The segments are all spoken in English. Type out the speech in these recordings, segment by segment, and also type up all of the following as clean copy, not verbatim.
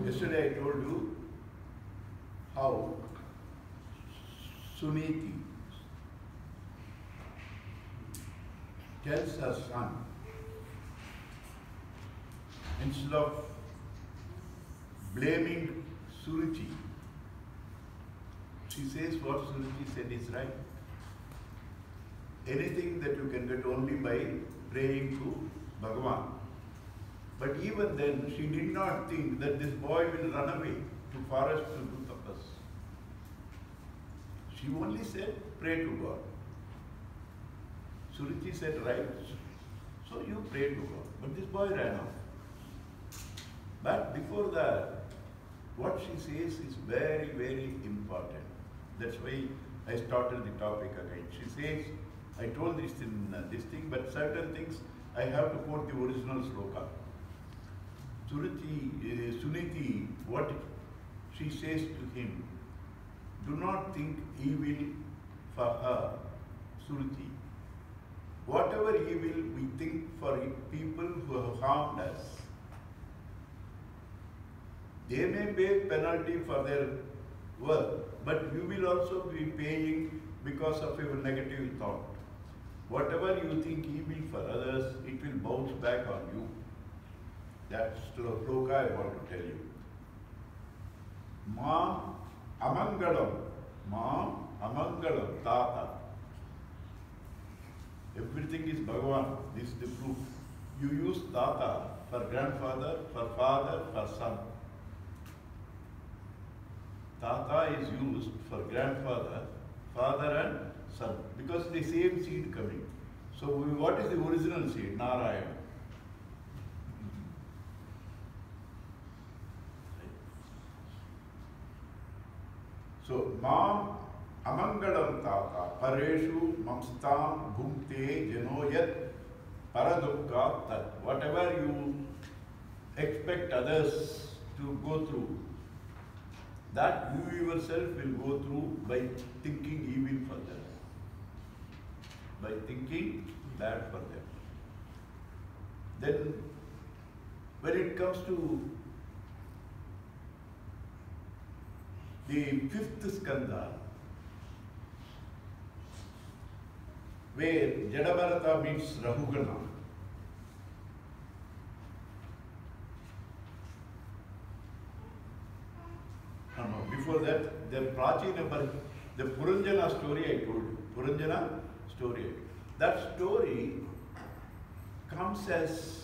Yesterday I told you how Suniti tells her son, instead of blaming Suruchi, she says what Suruchi said is right. Anything that you can get only by praying to Bhagavan. But even then, she did not think that this boy will run away to forest to do tapas. She only said, pray to God. Suruchi said, right, so you pray to God. But this boy ran off. But before that, what she says is very, very important. That's why I started the topic again. She says, I told this in this thing, but certain things I have to quote the original sloka. Suniti, what she says to him, do not think evil for her, Suruchi. Whatever evil we think for people who have harmed us, they may pay penalty for their work, but you will also be paying because of your negative thought. Whatever you think evil for others, it will bounce back on you. That's the sloka I want to tell you. Mam amangalam tata. Everything is Bhagavan. This is the proof. You use tata for grandfather, for father, for son. Tata is used for grandfather, father and son, because the same seed coming. So what is the original seed? Narayana. So, Mam amangalam tata pareshu mamstam bhumte janoyat paradukka tat. Whatever you expect others to go through, that you yourself will go through by thinking evil for them, by thinking bad for them. Then, when it comes to the 5th skandha, where Jadabharata meets Rahugana, before that, the Prachina, the Puranjana story I told you, Puranjana story. That story comes as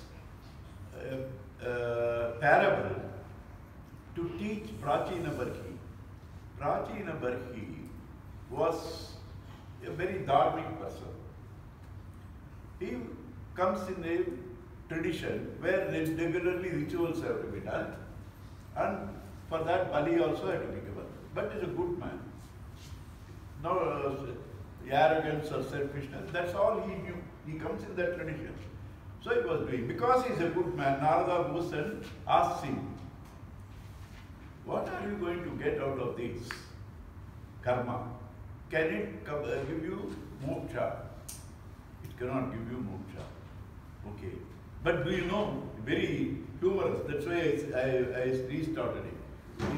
a parable to teach Prachina Barhi. Prachina Barhi was a very dharmic person. He comes in a tradition where regularly rituals have to be done, and for that Bali also had to be given. But he's a good man. No arrogance or selfishness, that's all he knew. He comes in that tradition. So he was doing. Because he's a good man, Narada goes and asks him, what are you going to get out of this karma? Can it give you moksha? It cannot give you moksha. Okay. But do you know, very humorous, that's why I restarted it.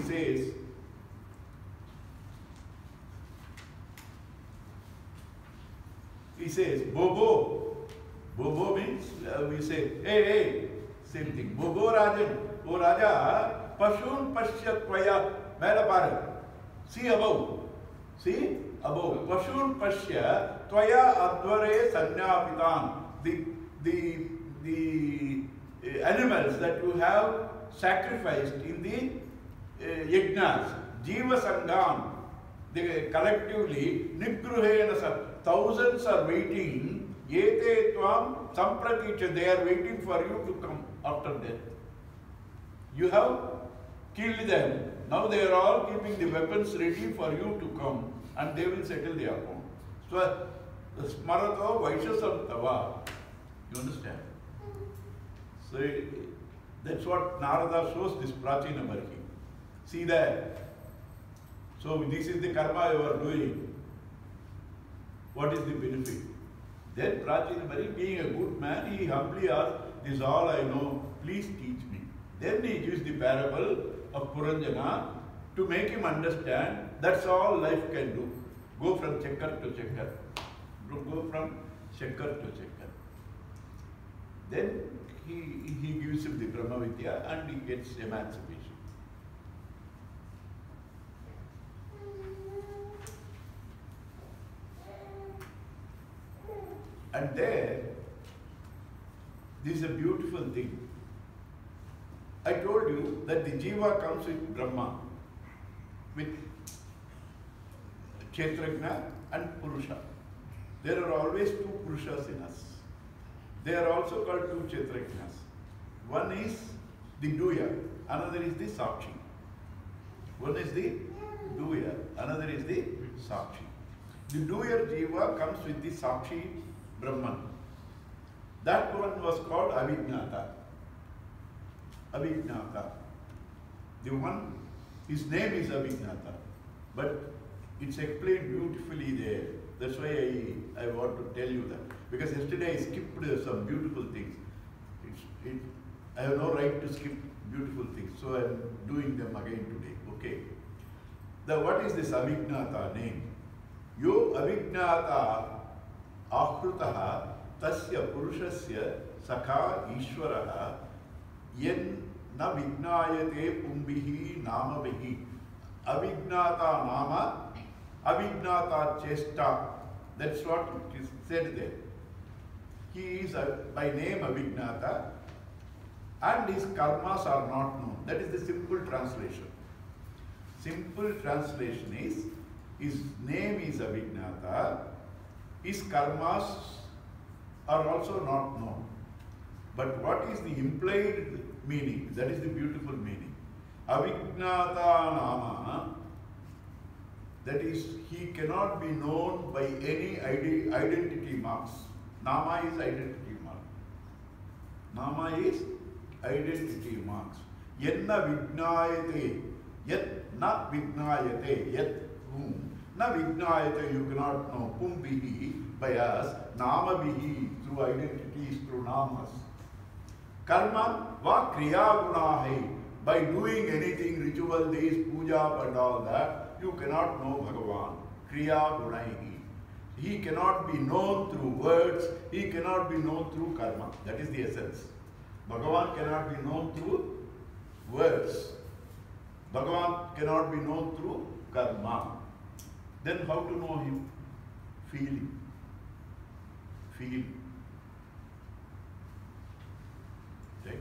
He says, Bobo. Bobo means, we say, hey, same thing. Bobo Rajan, O Raja, Pashun Pashya Tvaya, see above. See above. Pashun Pashya Tvaya Advare Sanyapitan. The animals that you have sacrificed in the yajnas, Jiva Sangam, they collectively, Nigruhena, thousands are waiting, Yete Tvam Sampraticha, they are waiting for you to come after death. You have killed them. Now they are all keeping the weapons ready for you to come, and they will settle the account. So, Smarato Vaishasam Tava. You understand? So, that's what Narada shows this Prachina Barhi. See that? So, this is the karma you are doing. What is the benefit? Then Prachina Barhi, being a good man, he humbly asked, this is all I know, please teach me. Then he gives the parable of Puranjana to make him understand that's all life can do. Go from checker to checker. Go from checker to checker. Then he gives him the Brahma Vidya and he gets emancipation. And there, this is a beautiful thing. I told you that the Jiva comes with Brahma, with Kshetrajna and Purusha. There are always two Purushas in us. They are also called two Kshetrajnas. One is the doer, another is the Sakshi. One is the doer, another is the Sakshi. The doer Jiva comes with the Sakshi Brahman. That one was called Avijnata. Avijnata. The one, his name is Avijnata, but it's explained beautifully there. That's why I want to tell you that. Because yesterday I skipped some beautiful things. I have no right to skip beautiful things, so I am doing them again today. Okay. What is this Avijnata name? Yo Avijnata Ahrutaha Tasya Purushasya Sakha Ishwaraha Yen Na Vignayate Pumbihi Namabihi. Avijnata Nama, Avijnata Chesta. That's what it is said there. He is by name Avijnata and his karmas are not known. That is the simple translation. Simple translation is, his name is Avijnata, his karmas are also not known. But what is the implied meaning? That is the beautiful meaning. Avijnata Nama, that is, he cannot be known by any identity marks. Nama is identity mark. Nama is identity marks. Yenna Vignayate, yet na Vignayate, yet whom. Na Vignayate, you cannot know. Pumbihi, by us. Namabihi, through identities, through namas. Karma va kriya gunahi. By doing anything, ritual, days, puja and all that, you cannot know Bhagavan. Kriya gunaihi. He cannot be known through words, he cannot be known through karma. That is the essence. Bhagavan cannot be known through words. Bhagavan cannot be known through karma. Then how to know him? Feeling. Feeling. Right?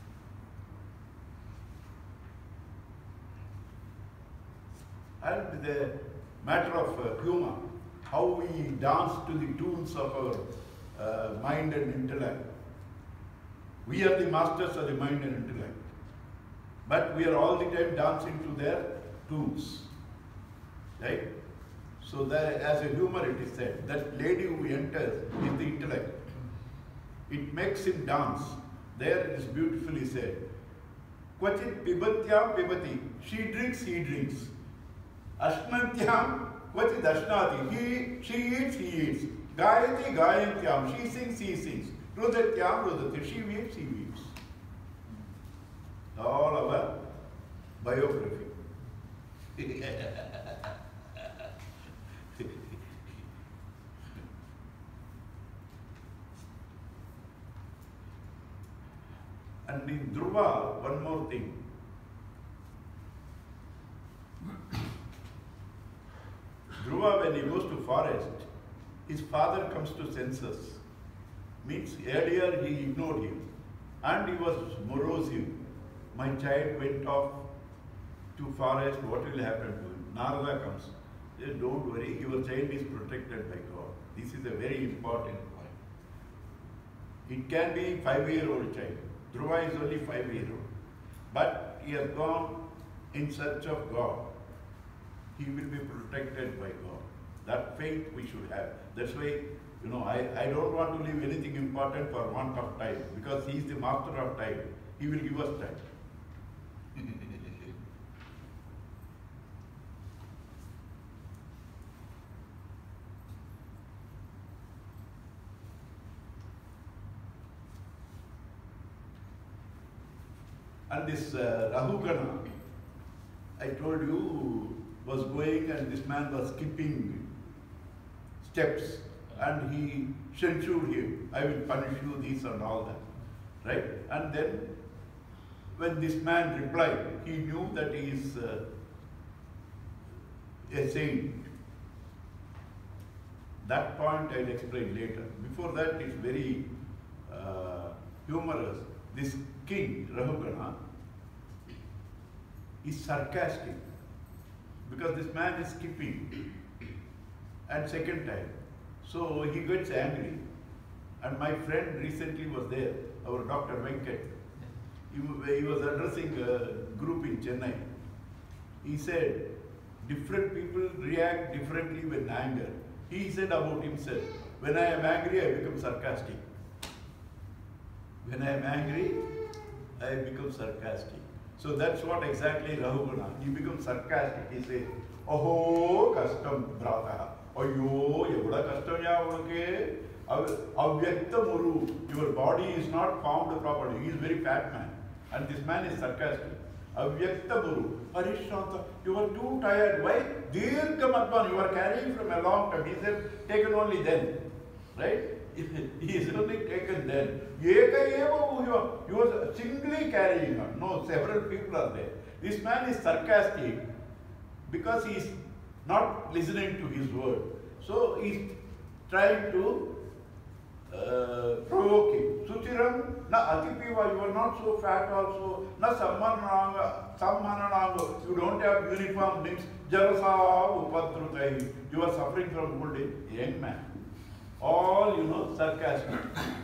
And the matter of humor, how we dance to the tunes of our mind and intellect. We are the masters of the mind and intellect. But we are all the time dancing to their tunes. Right? So that, as a humor it is said, that lady who enters is the intellect. It makes him dance. There it is beautifully said. Kvachit pibatyam pibati. She drinks, he drinks. Ashmantyam kvachit ashnati. She eats, he eats. Gayati gayantyam. She sings, he sings. Rudatyam rudati. She weeps, he weeps. All our biography. And in Dhruva, one more thing. Dhruva, when he goes to forest, his father comes to census. Means earlier he ignored him. And he was morose. My child went off to forest, what will happen to him? Narada comes. He says, don't worry, your child is protected by God. This is a very important point. It can be 5-year-old child. Dhruva is only 5-year-old. But he has gone in search of God. He will be protected by God. That faith we should have. That's why, I don't want to leave anything important for want of time. Because he is the master of time. He will give us time. And this Rahugana, I told you, was going and this man was skipping steps and he censured him. I will punish you, this and all that. Right? And then when this man replied, he knew that he is a saint. That point I'll explain later. Before that, it's very humorous. This king, Rahugana, is sarcastic because this man is skipping. And second time, so he gets angry. And my friend recently was there, our Dr. Venkat. He was addressing a group in Chennai. He said, different people react differently when anger. He said about himself, when I am angry, I become sarcastic. When I am angry, I become sarcastic. So that's what exactly Rahugana. He becomes sarcastic. He says, "Oho, custom brata. Ayyo, yevada custom ya unake. Avyakta muru. Your body is not formed properly." He is very fat man. And this man is sarcastic. Avyakta muru. Arishanta, you are too tired. Why? Dirgha matman. You are carrying from a long time. He said, taken only then. Right? He is only taken then. You are singly carrying her. No, several people are there. This man is sarcastic because he is not listening to his word. So he is trying to provoke him. Suchiram, na atipiva, you are not so fat also. Na sammananga, you don't have uniform limbs. Jarasa upadrutai, you are suffering from old age. Young man. All, sarcastic.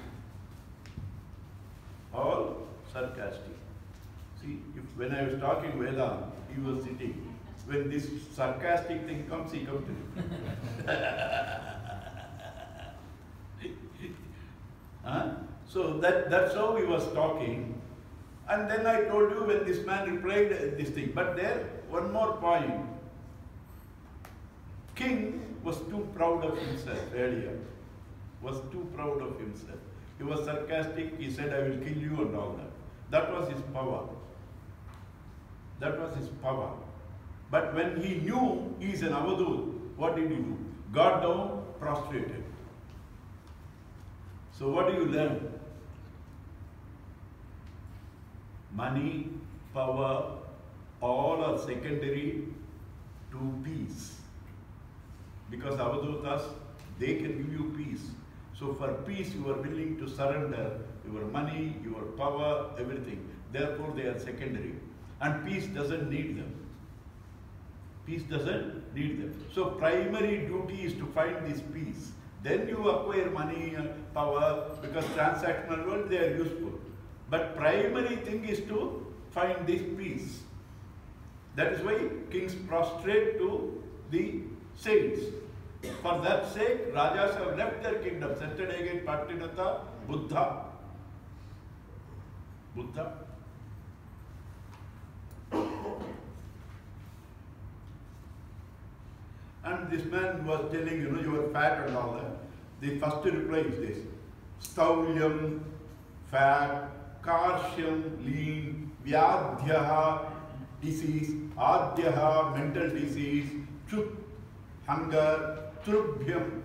All sarcastic. See, when I was talking Vedanta, he was sitting. When this sarcastic thing comes, he comes to me. So that's how he was talking. And then I told you when this man replied this thing. But there, one more point. King was too proud of himself earlier. Was too proud of himself. He was sarcastic. He said, "I will kill you," and all that. That was his power. That was his power. But when he knew he is an Avadut, what did he do? Got down, prostrated. So what do you learn? Money, power, all are secondary to peace. Because Avadutas, they can give you peace. So for peace, you are willing to surrender your money, your power, everything. Therefore, they are secondary. And peace doesn't need them. Peace doesn't need them. So primary duty is to find this peace. Then you acquire money and power, because transactional world, they are useful. But primary thing is to find this peace. That is why kings prostrate to the saints. For that sake, Rajas have left their kingdom, settled again Patinata, Buddha. Buddha. And this man was telling, you are fat and all that. The first reply is this. Staulyam, fat, Karshyam, lean, Vyadhyaha, disease, Adhyaha, mental disease, Chut, hunger, Trubhyam,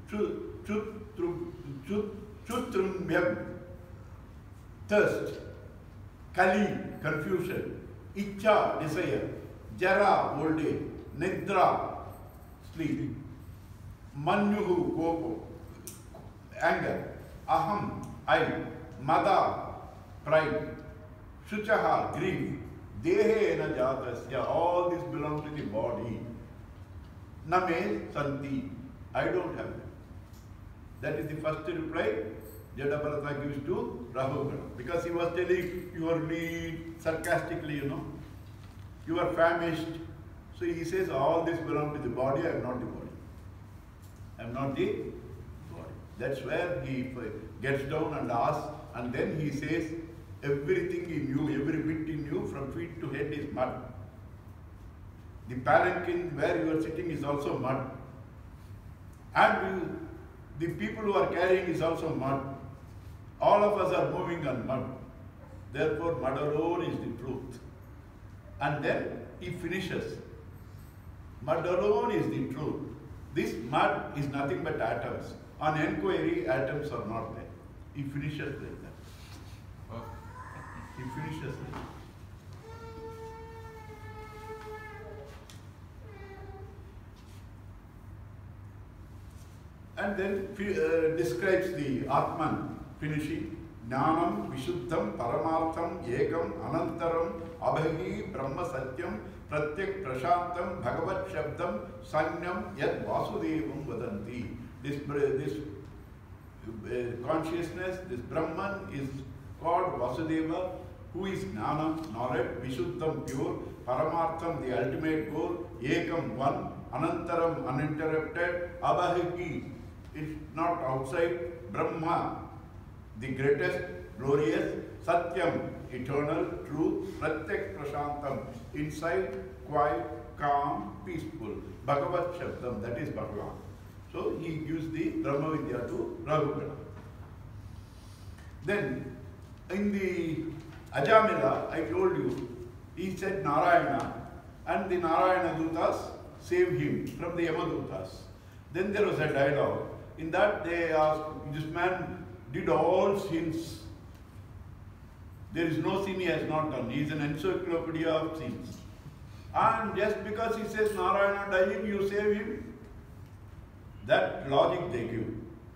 Chutrumbyam, thirst, Kali, confusion, Icha, desire, Jara, old age, Nidra, sleep, Manyuhu, kopo, anger, Aham, I, Mada, pride, Shuchaha, grief, Dehe na jatasya, all this belongs to the body. Name Santi, I don't have them. That is the first reply Jadabharata gives to Rahugana. Because he was telling, you are lean, sarcastically, you are famished. So he says, all this belongs to the body, I am not the body. I am not the body. That's where he gets down and asks, and then he says, everything in you, every bit in you, from feet to head is mud. The palanquin where you are sitting is also mud. And the people who are carrying is also mud. All of us are moving on mud. Therefore, mud alone is the truth. And then he finishes. Mud alone is the truth. This mud is nothing but atoms. On enquiry, atoms are not there. He finishes like that. He finishes like that. And then describes the Atman, finishing. Jnanam, Vishuddham, Paramartham, Yekam, Anantaram, Abhagi, Brahma Satyam, Pratyak Prashantam, Bhagavat Shabdam, Sanyam, Yad Vasudevam Vadanti. This consciousness, this Brahman is called Vasudeva, who is Jnanam, knowledge, Vishuddham, pure, Paramartham, the ultimate goal, Yekam, one, Anantaram, uninterrupted, Abhagi, it's not outside, Brahma, the greatest, glorious, Satyam, eternal, truth, Pratyak Prashantam, inside, quiet, calm, peaceful, Bhagavat Shabdam, that is Bhagavan. So he gives the Brahma Vidya to Raghugana. Then, in the Ajamila, I told you, he said Narayana, and the Narayana Dutas saved him from the Yamadutas. Then there was a dialogue. In that they asked, this man did all sins. There is no sin he has not done. He is an encyclopedia of sins. And just because he says Narayana dying, you save him? That logic they give.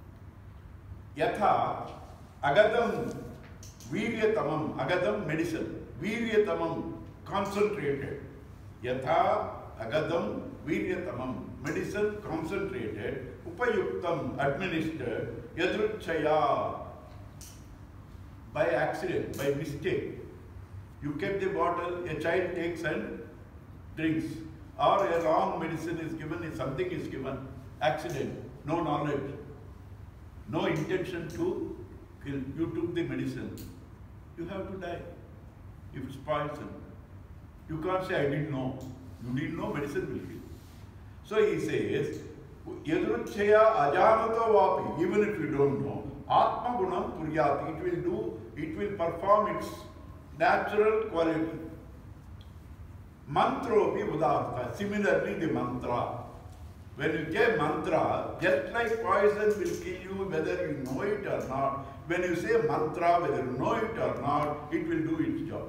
Yatha agadam viryatamam, agadam medicine, viryatamam concentrated. Yatha agadam viryatamam, medicine concentrated, upayuktam administered, yadruchaya by accident, by mistake. You kept the bottle, a child takes and drinks, or a wrong medicine is given, if something is given, accident, no knowledge, no intention to kill. You took the medicine, you have to die if it's poison. You can't say, I didn't know. You didn't know, medicine will kill. So he says, Yadruchaya ajanato vapi, even if you don't know, Atma gunam puryati, it will perform its natural quality. Mantropi udartha, similarly the mantra. When you say mantra, just like poison will kill you whether you know it or not, when you say mantra, whether you know it or not, it will do its job.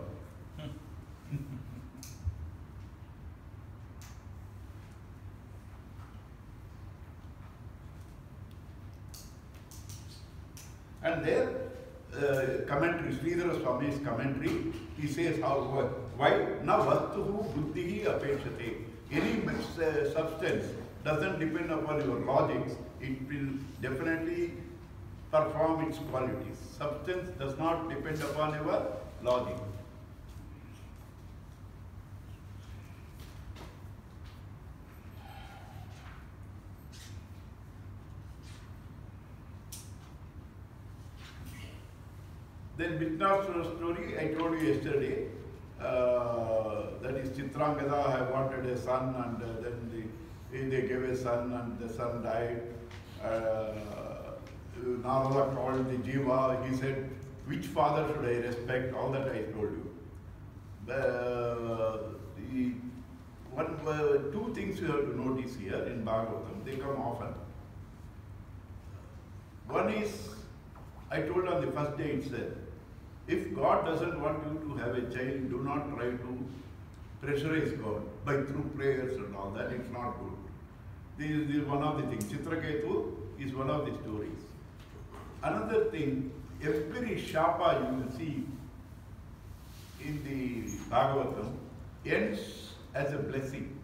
And there, commentary, Sridhara Swami's commentary, he says why? Na vastuhu buddhihi apekshate. Any substance doesn't depend upon your logics, it will definitely perform its qualities. Substance does not depend upon your logic. Then Vitnasura story, I told you yesterday, that is Chitrangada had wanted a son, and then they gave a son and the son died. Narada called the Jiva, he said, which father should I respect? All that I told you. Two things you have to notice here in Bhagavatam, they come often. One is, I told on the first day itself, if God doesn't want you to have a child, do not try to pressurize God by through prayers and all that, it's not good. This is one of the things. Chitraketu is one of the stories. Another thing, every shapa you will see in the Bhagavatam ends as a blessing.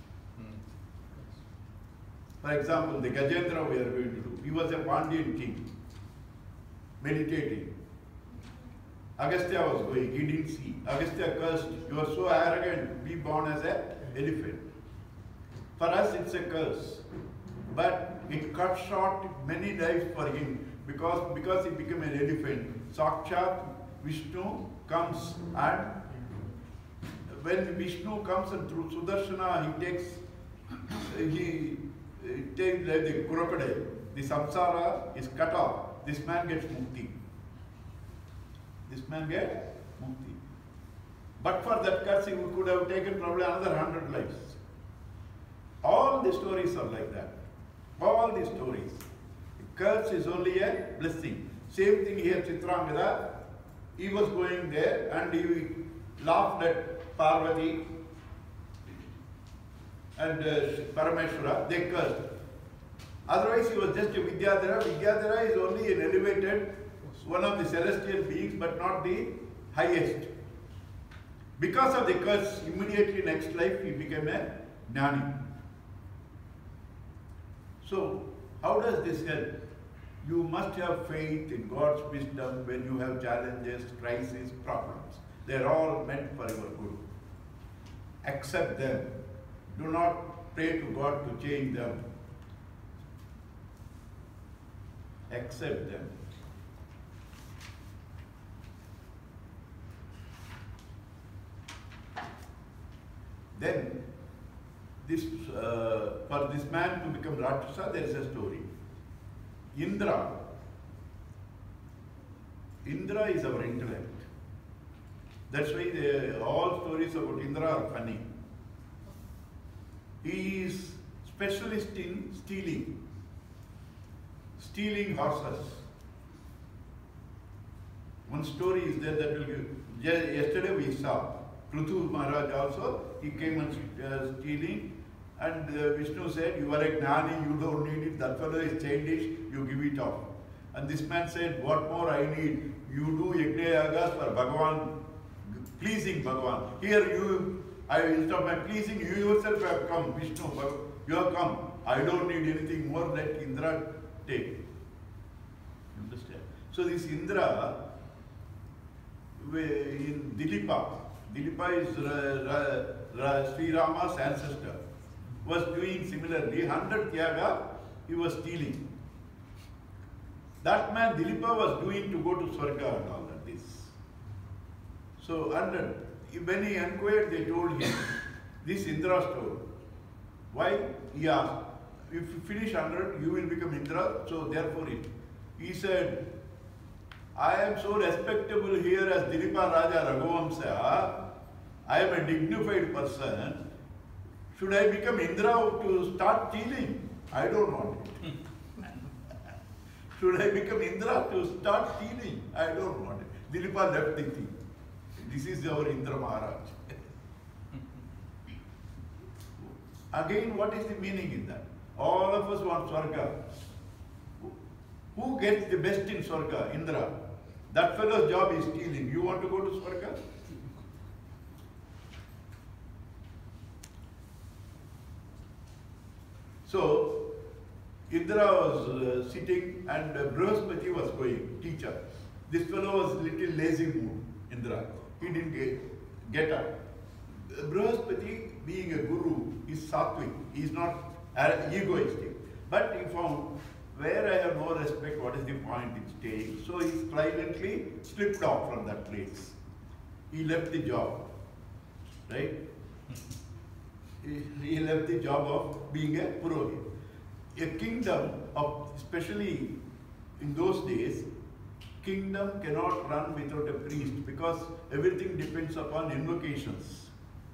For example, the Gajendra we are going to do, he was a Pandyan king, meditating. Agastya was going, he didn't see. Agastya cursed, you are so arrogant, be born as an elephant. For us it's a curse. But it cut short many lives for him because he became an elephant. Sakshat Vishnu comes, and when Vishnu comes and through Sudarshana he takes like the crocodile. The samsara is cut off. This man gets mukti. This man gets mukti. But for that curse, he could have taken probably another 100 lives. All the stories are like that. All the stories. The curse is only a blessing. Same thing here, Chitrangada. He was going there and he laughed at Parvati and Parameshwara. They cursed. Otherwise, he was just a Vidyadhara. Vidyadhara is only an elevated, one of the celestial beings, but not the highest. Because of the curse, immediately next life, he became a Jnani. So, how does this help? You must have faith in God's wisdom when you have challenges, crises, problems. They are all meant for your good. Accept them. Do not pray to God to change them. Accept them. Then, for this man to become Rakshasa, there is a story. Indra is our intellect. That's why all stories about Indra are funny. He is specialist in stealing horses. One story is there that will give. Yesterday we saw Prithu Maharaj also, he came and stealing, and Vishnu said, you are a Gnani, you don't need it, that fellow is childish, you give it off. And this man said, what more I need? You do Yajna Yagas for Bhagavan, pleasing Bhagavan. Here you, instead of my pleasing, you yourself have come, Vishnu, you have come. I don't need anything more, let Indra take. Understand? So this Indra, in Dilipa is Sri Rama's ancestor, was doing similarly. 100th yaga, he was stealing. That man Dilipa was doing to go to Swarga and all that this. So when he inquired, they told him, this Indra story. Why? He asked, if you finish 100, you will become Indra, so therefore he said, I am so respectable here as Dilipa Raja Raghuvamsa. I am a dignified person. Should I become Indra to start stealing? I don't want it. Should I become Indra to start stealing? I don't want it. Dilipa left the thing. This is our Indra Maharaj. Again, what is the meaning in that? All of us want Swarga. Who gets the best in Swarga? Indra. That fellow's job is stealing. You want to go to Swarga? So, Indra was sitting and Brihaspati was going, teacher. This fellow was little lazy mood, Indra. He didn't get up. Brihaspati, being a guru, is sattvic. He is not egoistic. But he found, where I have no respect, what is the point in staying? So he silently slipped off from that place. He left the job, right? He left the job of being a Purohit. A kingdom, especially in those days, kingdom cannot run without a priest because everything depends upon invocations.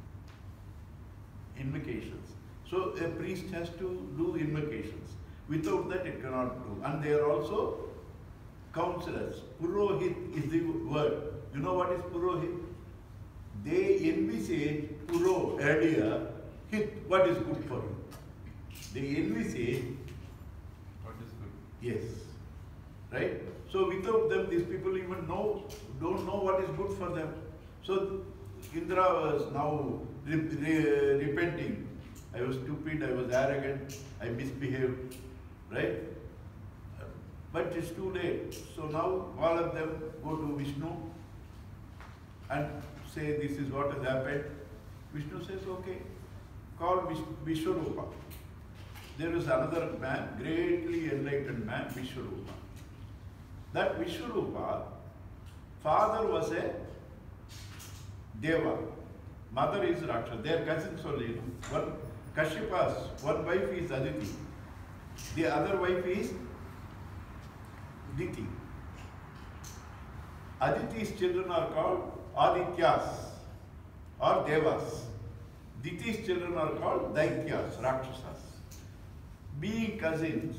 So a priest has to do invocations. Without that it cannot do. And they are also counselors. Purohit is the word. You know what is Purohit? They envisage Puro, earlier, hit, what is good for you. They envisage what is good. Yes. Right? So without them, these people even don't know what is good for them. So Indra was now repenting. I was stupid, I was arrogant, I misbehaved. Right? But it's too late. So now all of them go to Vishnu and say this is what has happened. Vishnu says, okay, call Vishwarupa. There is another man, greatly enlightened man, Vishwarupa. That Vishwarupa, father was a Deva, mother is Rakshasa. They are cousins only. One Kashyap's one wife is Aditi. The other wife is Diti. Aditi's children are called Adityas. or Devas. Diti's children are called Daityas, Rakshasas. Being cousins,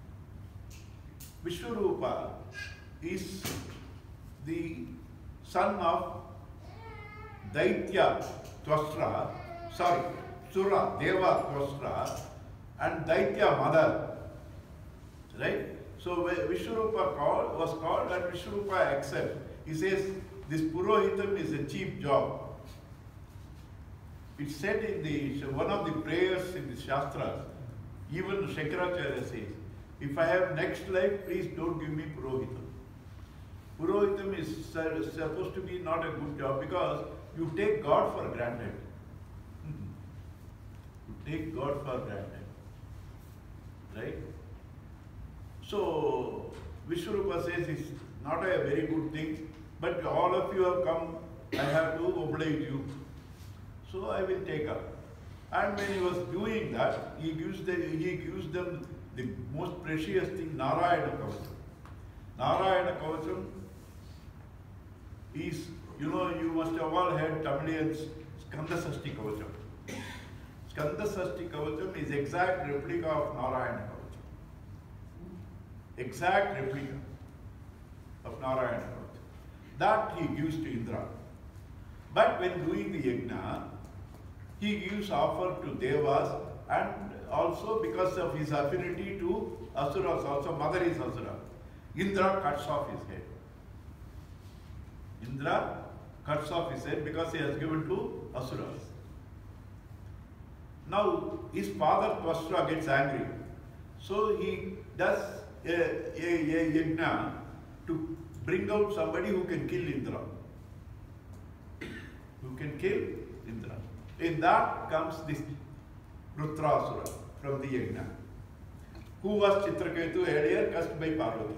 Vishwarupa is the son of Daitya Twasra, Sura, Deva Twasra, and Daitya mother. Right? So Vishwarupa was called, and Vishwarupa accepts. He says, this Purohitam is a cheap job. It's said in one of the prayers in the Shastras, even Shankaracharya says, if I have next life, please don't give me Purohitam. Purohitam is supposed to be not a good job because you take God for granted. You take God for granted. Right? So, Vishwarupa says it's not a very good thing, but all of you have come, I have to oblige you. So I will take up. And when he was doing that, he gives them the most precious thing, Narayana Kavacham. Narayana Kavacham is, you must have all heard Tamilians, Skanda Sashti Kavacham. Skanda Sashti Kavacham is exact replica of Narayana Kavacham. Exact replica of Narayana Kavacham. That he gives to Indra. But when doing the yajna, he gives offer to Devas, and also because of his affinity to Asuras, also mother is Asura. Indra cuts off his head. Indra cuts off his head because he has given to Asuras. Now his father Twasra gets angry. So he does a yajna to bring out somebody who can kill Indra. Who can kill Indra. In that comes this Rudrasura from the yajna, who was Chitraketu earlier cursed by Parvati.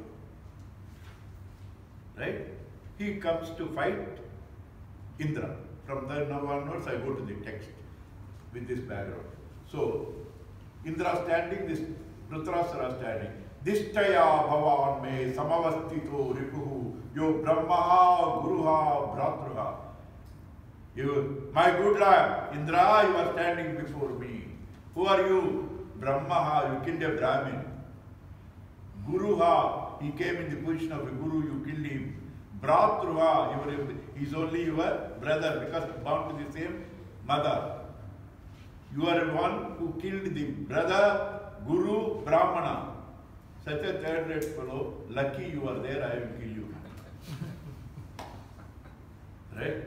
Right? He comes to fight Indra. From there now onwards I go to the text with this background. So, Indra standing, this Rudrasura standing. Dishtaya bhavan me samavastito ripuhu yo brahmaha guruha bhratruha. My good Lord, Indra, you are standing before me. Who are you? Brahmaha, you killed a Brahmin. Guruha, he came in the position of a guru, you killed him. Bhratruha, he is only your brother because bound to the same mother. You are the one who killed the brother, guru, Brahmana. Such a third-rate fellow, lucky you are there, I will kill you. Right?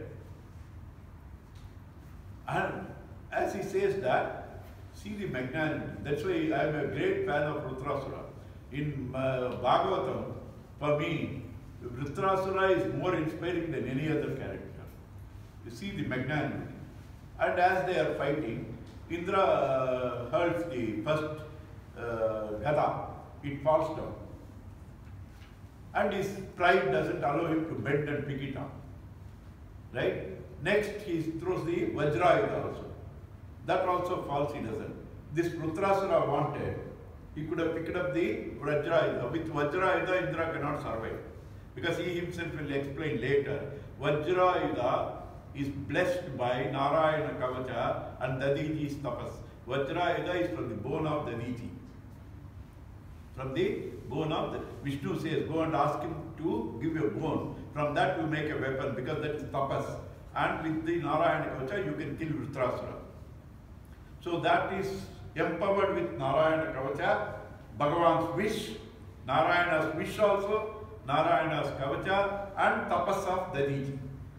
And as he says that, see the magnanimity. That's why I am a great fan of Rudrasura. In Bhagavatam, for me, Rudrasura is more inspiring than any other character. You see the magnanimity. And as they are fighting, Indra hurls the first Gada. It falls down. And his pride doesn't allow him to bend and pick it up. Right? Next, he throws the Vajrayudha also. That also falls, he doesn't. This Rudrasura wanted, he could have picked up the Vajrayudha. With Vajrayudha, Indra cannot survive. Because he himself will explain later, Vajrayudha is blessed by Narayana Kavacha and Dadiji's tapas. Vajrayudha is from the bone of Dadiji. From the bone of the Vishnu says, go and ask him to give you a bone. From that you make a weapon because that is tapas. And with the Narayana Kavacha you can kill Rudrasura. So that is empowered with Narayana Kavacha, Bhagavan's wish, Narayana's wish also, Narayana's Kavacha and tapas of Dadiji.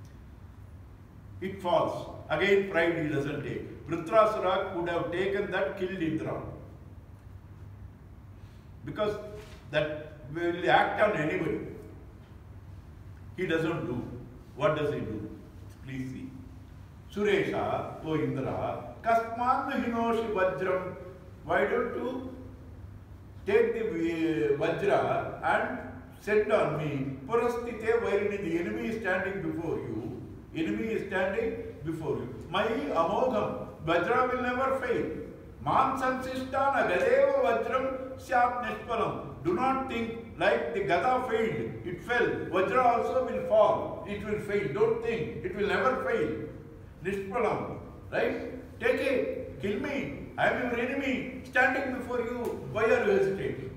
It falls. Again pride he doesn't take. Rudrasura could have taken that, killed Indra. Because that will act on anybody. He doesn't do. What does he do? Please see. Suresha, O Indra, Kasman hinoshi vajram. Why don't you take the vajra and send on me? Purastite vairini, the enemy is standing before you. Enemy is standing before you. My amogam, vajra will never fail. Man sansishtana gadeva vajram syat nishpalam. Do not think like the gada failed. It fell. Vajra also will fall. It will fail. Don't think. It will never fail. Nishpalam, right? Take it, kill me, I am your enemy, standing before you, why are you hesitating?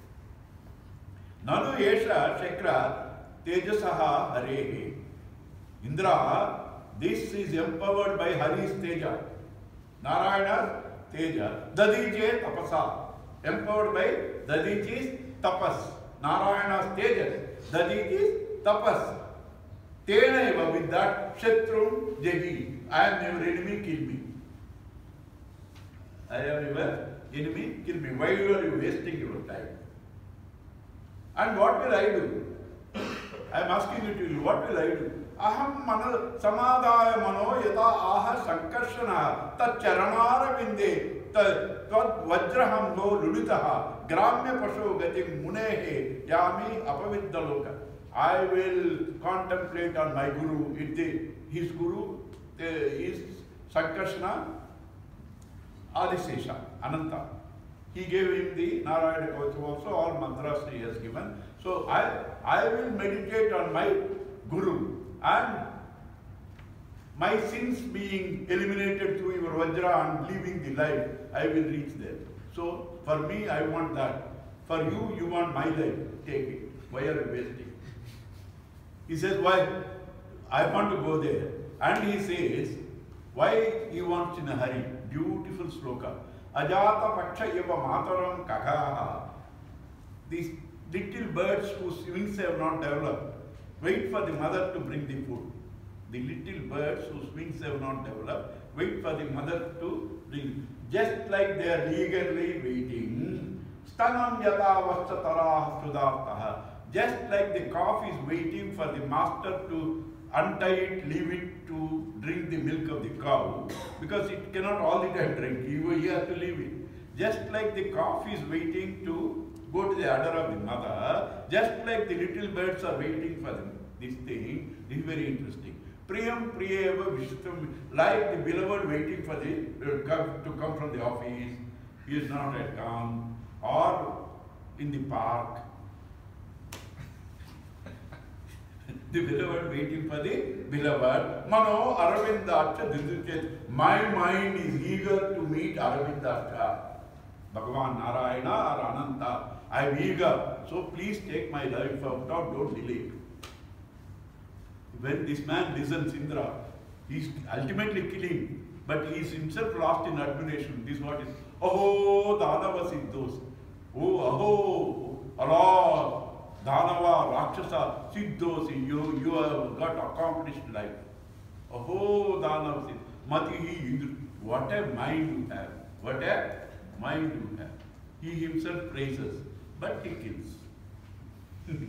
Nanu Yesha Shakra Tejasaha Harehe. Indra, this is empowered by Hari's Teja. Narayana's Teja. Dadije Tapasa. Empowered by Dadiji's Tapas. Narayana's Tejas. Dadiji's Tapas. Tena with that Shatru Jagi. I am your enemy, kill me. I am your enemy, kill me. Why are you wasting your time? And what will I do? I am asking you to do, what will I do? Aham mana samadaya mano yata aha sankarshana tat charanara vinde tad vajraham ho lulitaha gramya pasho gatim munehe yami apaviddaloka. I will contemplate on my guru. His guru is Sankarshana Adisesha, Ananta. He gave him the Narayana Kavacham also, all mantras he has given. So I will meditate on my guru, and my sins being eliminated through your Vajra and leaving the life, I will reach there. So for me, I want that. For you, you want my life. Take it. Why are you wasting? He says, why? I want to go there. And he says, why he wants in a hurry? Beautiful sloka. Ajata paksha eva mataram kakaha. These little birds whose wings have not developed, wait for the mother to bring the food. The little birds whose wings have not developed, wait for the mother to bring. Just like they are eagerly waiting. Stanam yata vastatara sudartaha. Just like the calf is waiting for the master to untie it, leave it to drink the milk of the cow, because it cannot all the time drink, he has to leave it. Just like the calf is waiting to go to the udder of the mother, just like the little birds are waiting for this thing. This is very interesting. Priyam Priyeva Vishtam, like the beloved waiting for the to come from the office, he is not at come, or in the park. The beloved waiting for the beloved. Mano Aravindacha Didukhet. My mind is eager to meet Aravindacha. Bhagavan Narayana or Ananta. I am eager. So please take my life out. Don't delay it. When this man listens, Indra, he is ultimately killing, but he is himself lost in admiration. This is what is. Aho Danava Siddhos. Oh, aho, Allah. Dhanava, Rakshasa, Siddhosi, you have got accomplished life. Oh, Dhanava, Matihi, Indra. What a mind you have. What a mind you have. He himself praises, but he kills.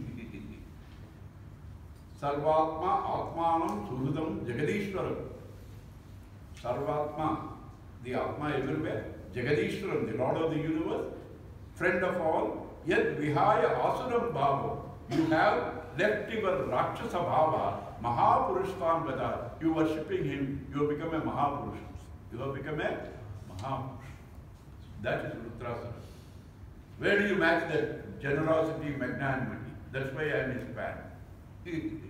Sarvatma, Atmanam, Suhudam, Jagadishwaram. Sarvatma, the Atma everywhere. Jagadishwaram, the Lord of the universe, friend of all. Yet Vihaya Asuram Bhava, you have left your Rakshasa Bhava, Mahapurushtam Vada. You worshipping him, you have become a Mahapurush. You have become a Mahapurush. That is Rudrasana. Where do you match that generosity, magnanimity? That's why I am his fan.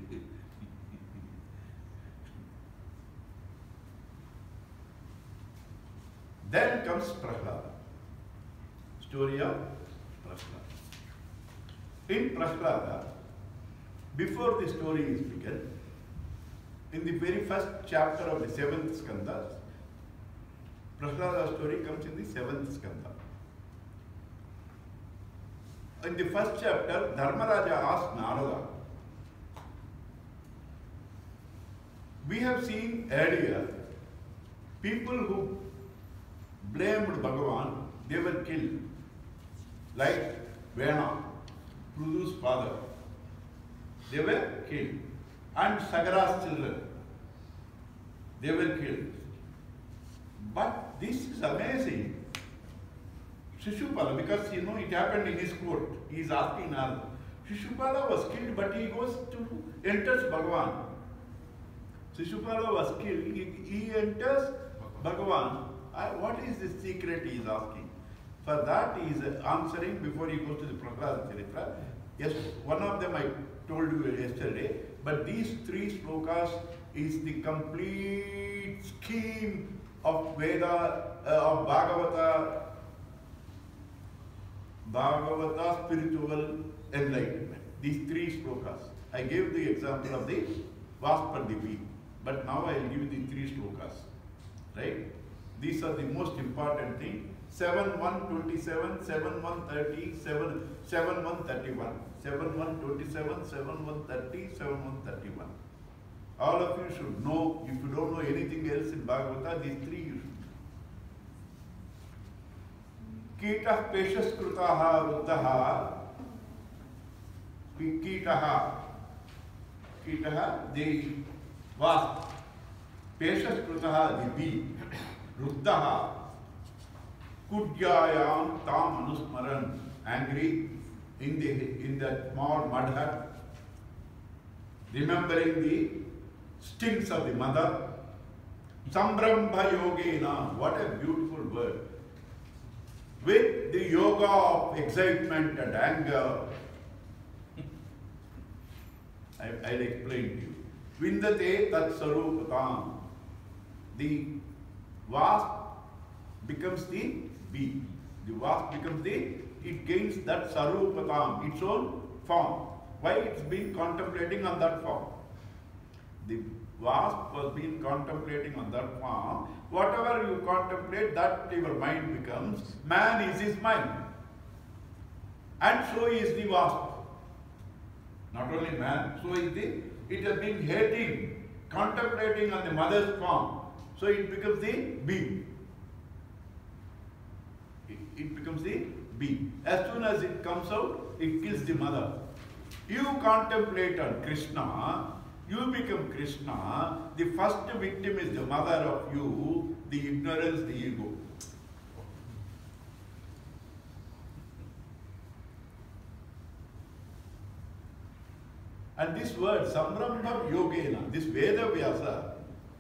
Then comes Prahlada. Story of Prahlada. In Prahlada, before the story is begun, in the very first chapter of the 7th skanda, Prahlada's story comes in the 7th skanda. In the first chapter, Dharmaraja asked Narada, we have seen earlier people who blamed Bhagavan, they were killed, like Vena, Prudu's father. They were killed. And Sagara's children, they were killed. But this is amazing. Shishupala, because you know it happened in his court, he is asking Narada. Shishupala was killed, but he goes to enters Bhagavan. Shishupala was killed, he enters Bhagavan. What is the secret he is asking? For that he is answering before he goes to the Prahlada Charitra. Yes, one of them I told you yesterday, but these 3 slokas is the complete scheme of Veda, of Bhagavata spiritual enlightenment. These 3 slokas. I gave the example of the Vaspardipi, but now I will give you the 3 slokas. Right? These are the most important thing. 7-1-27, 7-1-30, 7-1-31. 7-1-27, 7-1-30, 7-1-31. All of you should know. If you don't know anything else in Bhagavata, these 3 you should know. Kitah peshaskrutaha ruddhaha. Kitaha, the wasp. Peshaskrutaha, the bee. Ruddhaha. Kudyayam tam anusmaran. Angry in that small mud hut. Remembering the stings of the mother. Sambrambha yogena. What a beautiful word. With the yoga of excitement and anger, I'll explain to you. Vindate tat sarupatam. The wasp becomes the bee. The wasp becomes it gains that sarupatam, its own form. Why? It's been contemplating on that form. The wasp was been contemplating on that form. Whatever you contemplate, that your mind becomes. Man is his mind. And so is the wasp. Not only man, so is it has been hating, contemplating on the mother's form. So it becomes the bee. It becomes the bee. As soon as it comes out, it kills the mother. You contemplate on Krishna, you become Krishna. The first victim is the mother of you, the ignorance, the ego. And this word, Samrambha Yogena, this Veda Vyasa,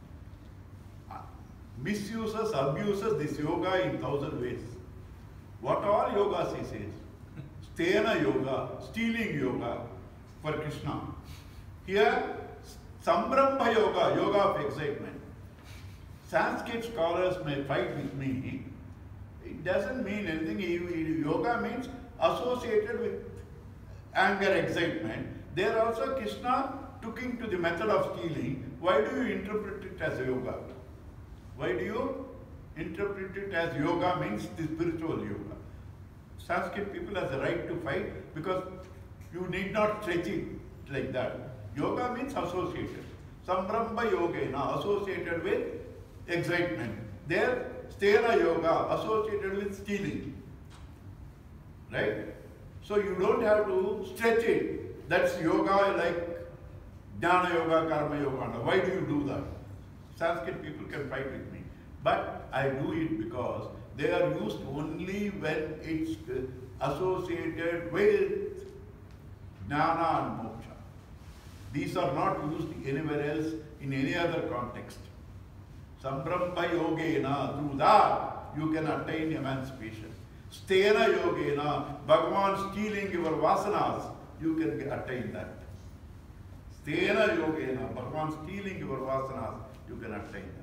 misuses, abuses this yoga in 1,000 ways. What all yogas he says? Stena yoga, stealing yoga for Krishna. Here, Sambrambha yoga, yoga of excitement. Sanskrit scholars may fight with me. It doesn't mean anything. Yoga means associated with anger, excitement. There also Krishna took into the method of stealing. Why do you interpret it as yoga? Why do you interpret it as yoga means the spiritual yoga? Sanskrit people have the right to fight because you need not stretch it like that. Yoga means associated. Sambrambha yogena, associated with excitement. There, Stena yoga, associated with stealing. Right? So you don't have to stretch it. That's yoga like Jnana yoga, Karma yoga. Why do you do that? Sanskrit people can fight with me. But I do it because they are used only when it's associated with Jnana and Moksha. These are not used anywhere else in any other context. Sambrambha yogena, through that you can attain emancipation. Stena yogena, Bhagavan stealing your vasanas, you can attain that. Stena yogena, Bhagavan stealing your vasanas, you can attain that.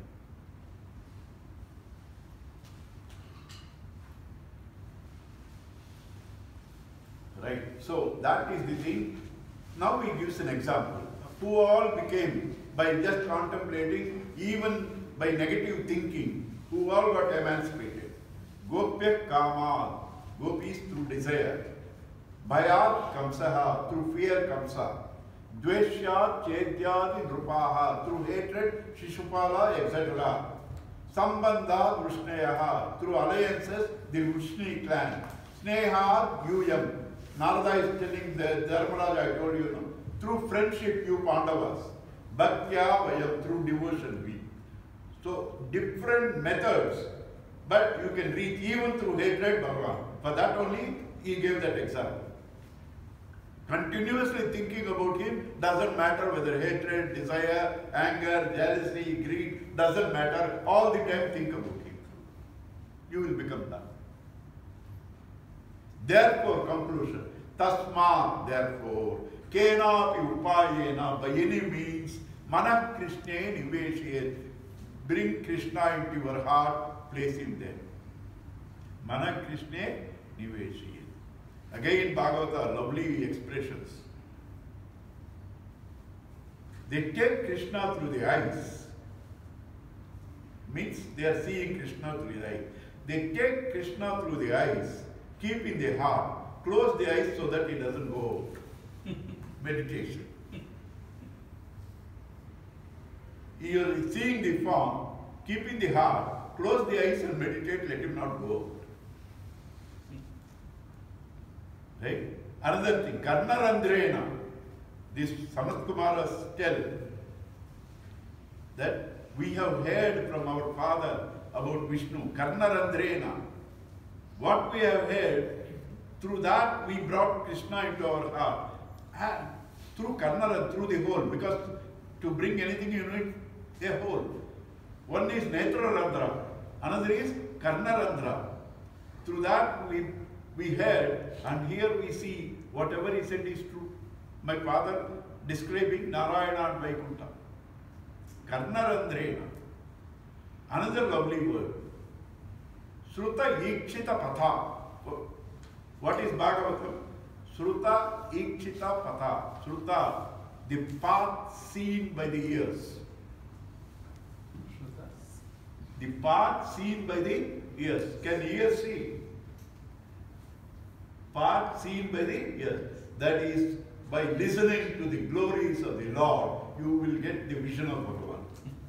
Right? So that is the thing. Now he gives an example. Who all became, by just contemplating, even by negative thinking, who all got emancipated. Gopya kama, gopis through desire. Bhayat kamsaha, through fear kamsa. Dveshya chedyadi drupaha, through hatred, Shishupala, etc. Sambandha Vrishnayaha, through alliances, the Vrishni clan. Sneha Yuyam. Narada is telling the Dharmaraja, I told you, no? Through friendship, you Pandavas. Bhaktya Vayam, through devotion, we. So, different methods, but you can reach even through hatred, Bhagavan. For that only, he gave that example. Continuously thinking about him doesn't matter whether hatred, desire, anger, jealousy, greed, doesn't matter. All the time think about him. You will become that. Therefore, conclusion. Tasma, therefore, Kenapi upayena, by any means, Mana Krishna niveshayet. Bring Krishna into your heart, place him there. Mana Krishna niveshayet. Again, Bhagavata, lovely expressions. They take Krishna through the eyes. Means they are seeing Krishna through the eyes. They take Krishna through the eyes, keep in the heart, close the eyes so that he doesn't go out. Meditation. You are seeing the form, keep in the heart, close the eyes and meditate, let him not go out. Right? Another thing, Karnarandrena, this Samat Kumaras tell that we have heard from our father about Vishnu, Karnarandrena. What we have heard, through that we brought Krishna into our heart. And through Karnara, through the whole, because to bring anything you need a whole. One is Netrarandra, another is Karnarandra. Through that we heard, and here we see whatever he said is true. My father describing Narayana and Vaikuntha. Karnarandrena. Another lovely word. Sruta Ikshita Patha. What is Bhagavatam? Sruta Ikshita Patha. Sruta, the path seen by the ears. The path seen by the ears. Can ears see? Path seen by the ears. That is, by listening to the glories of the Lord, you will get the vision of Bhagavan.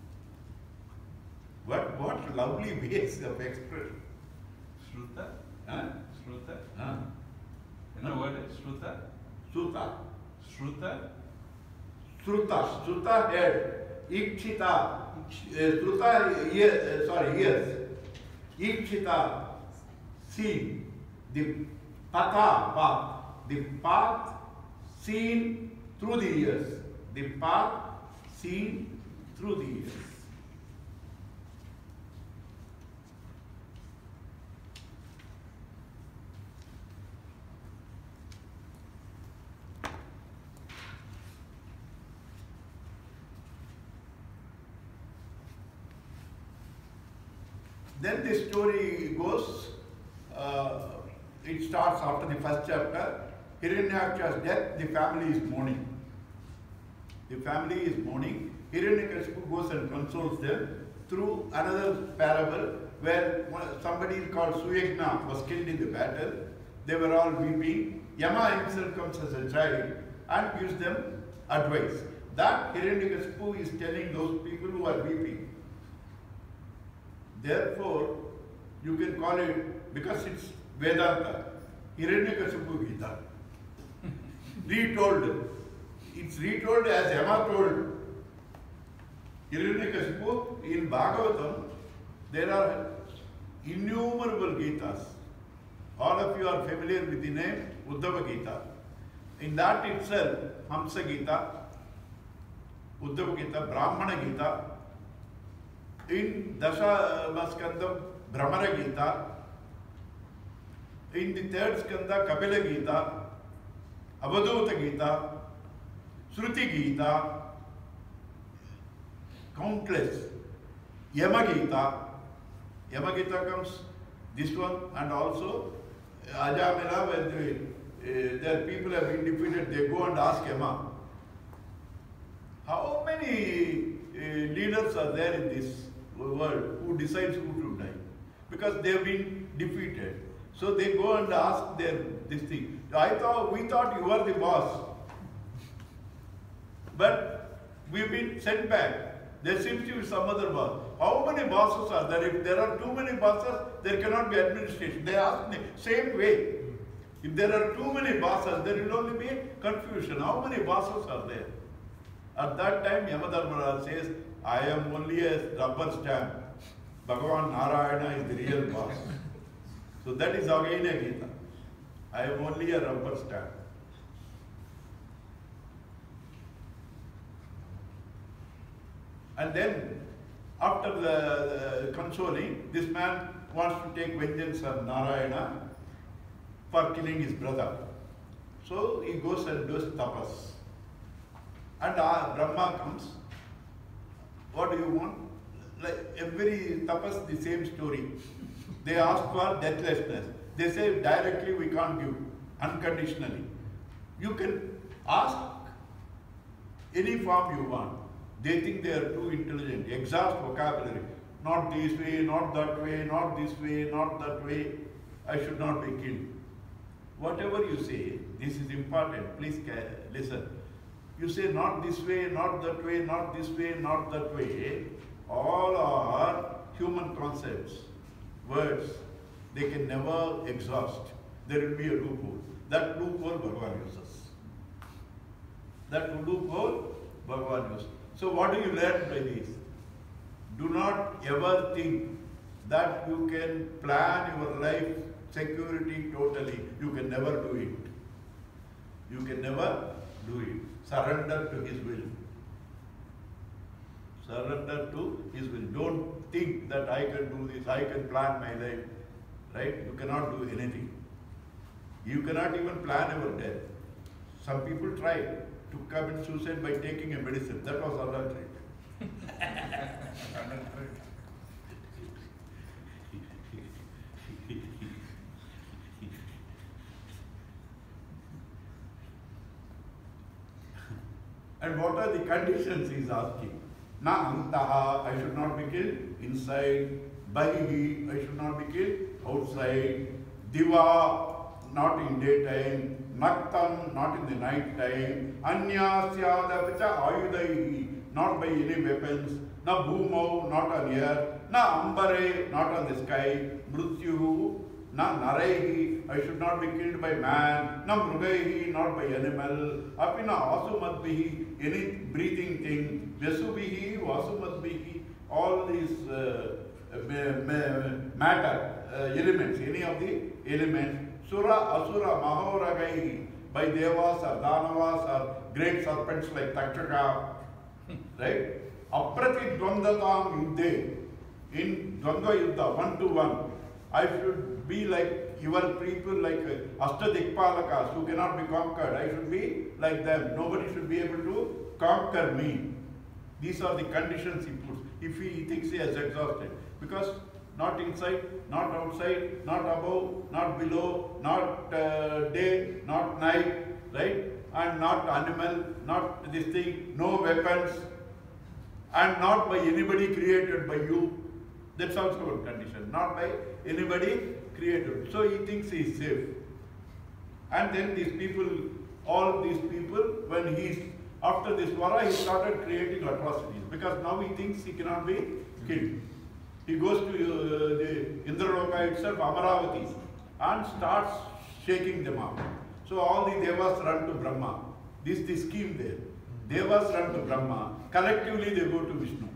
What lovely ways of expression. Shruta? Huh? Shruta? Huh? You know what is Shruta? Sruta. Shruta? Shruta. Shruta head. Ikshita. Shruta ears. Ikshita seen. The path. The path seen through the ears. The path seen through the ears. Then the story goes, it starts after the first chapter. Hiranyaksha's death, the family is mourning. The family is mourning. Hiranyakashipu goes and consoles them through another parable where somebody called Suyagna was killed in the battle. They were all weeping. Yama himself comes as a child and gives them advice. That Hiranyakashipu is telling those people who are weeping. Therefore, you can call it, because it's Vedanta, Hiranyakashipu Gita. Retold. It's retold as Yama told Hiranyakashipu. In Bhagavatam, there are innumerable Gitas. All of you are familiar with the name Uddhava Gita. In that itself, Hamsa Gita, Uddhava Gita, Brahmana Gita, in Dasha Skandam, Brahmara Gita, in the third Skanda, Kapila Gita, Avadhuta Gita, Shruti Gita, countless. Yama Gita. Yama Gita comes this one, and also Ajamila, when their people have been defeated, they go and ask Yama, how many leaders are there in this world who decides who to die? Because they have been defeated. So they go and ask this thing. We thought you were the boss. But we've been sent back. There seems to be some other boss. How many bosses are there? If there are too many bosses, there cannot be administration. They ask the same way. If there are too many bosses, there will only be confusion. How many bosses are there? At that time, Yamadharmara says, I am only a rubber stamp. Bhagavan Narayana is the real boss. So that is again a Gita. I am only a rubber stamp. And then, after the consoling, this man wants to take vengeance on Narayana for killing his brother. So he goes and does tapas. And Brahma comes. What do you want? Like every tapas, the same story. They ask for deathlessness. They say directly we can't give, unconditionally. You can ask any form you want. They think they are too intelligent. Exhaust vocabulary. Not this way, not that way, not this way, not that way. I should not be killed. Whatever you say, this is important. Please listen. You say not this way, not that way, not this way, not that way. All are human concepts, words. They can never exhaust. There will be a loophole. That loophole Bhagavan uses. That loophole Bhagavan uses. So what do you learn by this? Do not ever think that you can plan your life security totally. You can never do it. You can never do it. Surrender to His will. Surrender to His will. Don't think that I can do this, I can plan my life. Right? You cannot do anything. You cannot even plan your death. Some people try to commit suicide by taking a medicine. That was adultery. And what are the conditions he is asking? Na antaha, I should not be killed inside. Bahihi, I should not be killed outside. Diva, not in daytime. Naktam, not in the night time. Anya syadapacha ayudaihi, not by any weapons. Na bhumau, not on earth. Na ambare, not on the sky. Mrityu, na naraihi, I should not be killed by man. Na mrugaihi, not by animal. Apina vasumadbihi, any breathing thing. Vyasubihi, vasumadbihi, all these matter, elements, any of the elements. Sura, Asura, Mahoragaihi, by Devas or Danavas or great serpents like Takshaka. Right? Aprati Dvandatam Yuddhe, in Dvandva Yuddha, 1-to-1. I should be like your people, like Ashtadikpalakas, who cannot be conquered. I should be like them. Nobody should be able to conquer me. These are the conditions he puts. If he thinks he has exhausted. Because not inside, not outside, not above, not below, not day, not night, right? And not animal, not this thing, no weapons, and not by anybody created by you. That's also one condition. Not by anybody created. So he thinks he is safe. And then these people, all these people, when he's, after this Vara, he started creating atrocities. Because now he thinks he cannot be killed. He goes to the Indraloka itself, Amaravati, and starts shaking them up. So all the Devas run to Brahma. This is the scheme there. Devas run to Brahma. Collectively they go to Vishnu.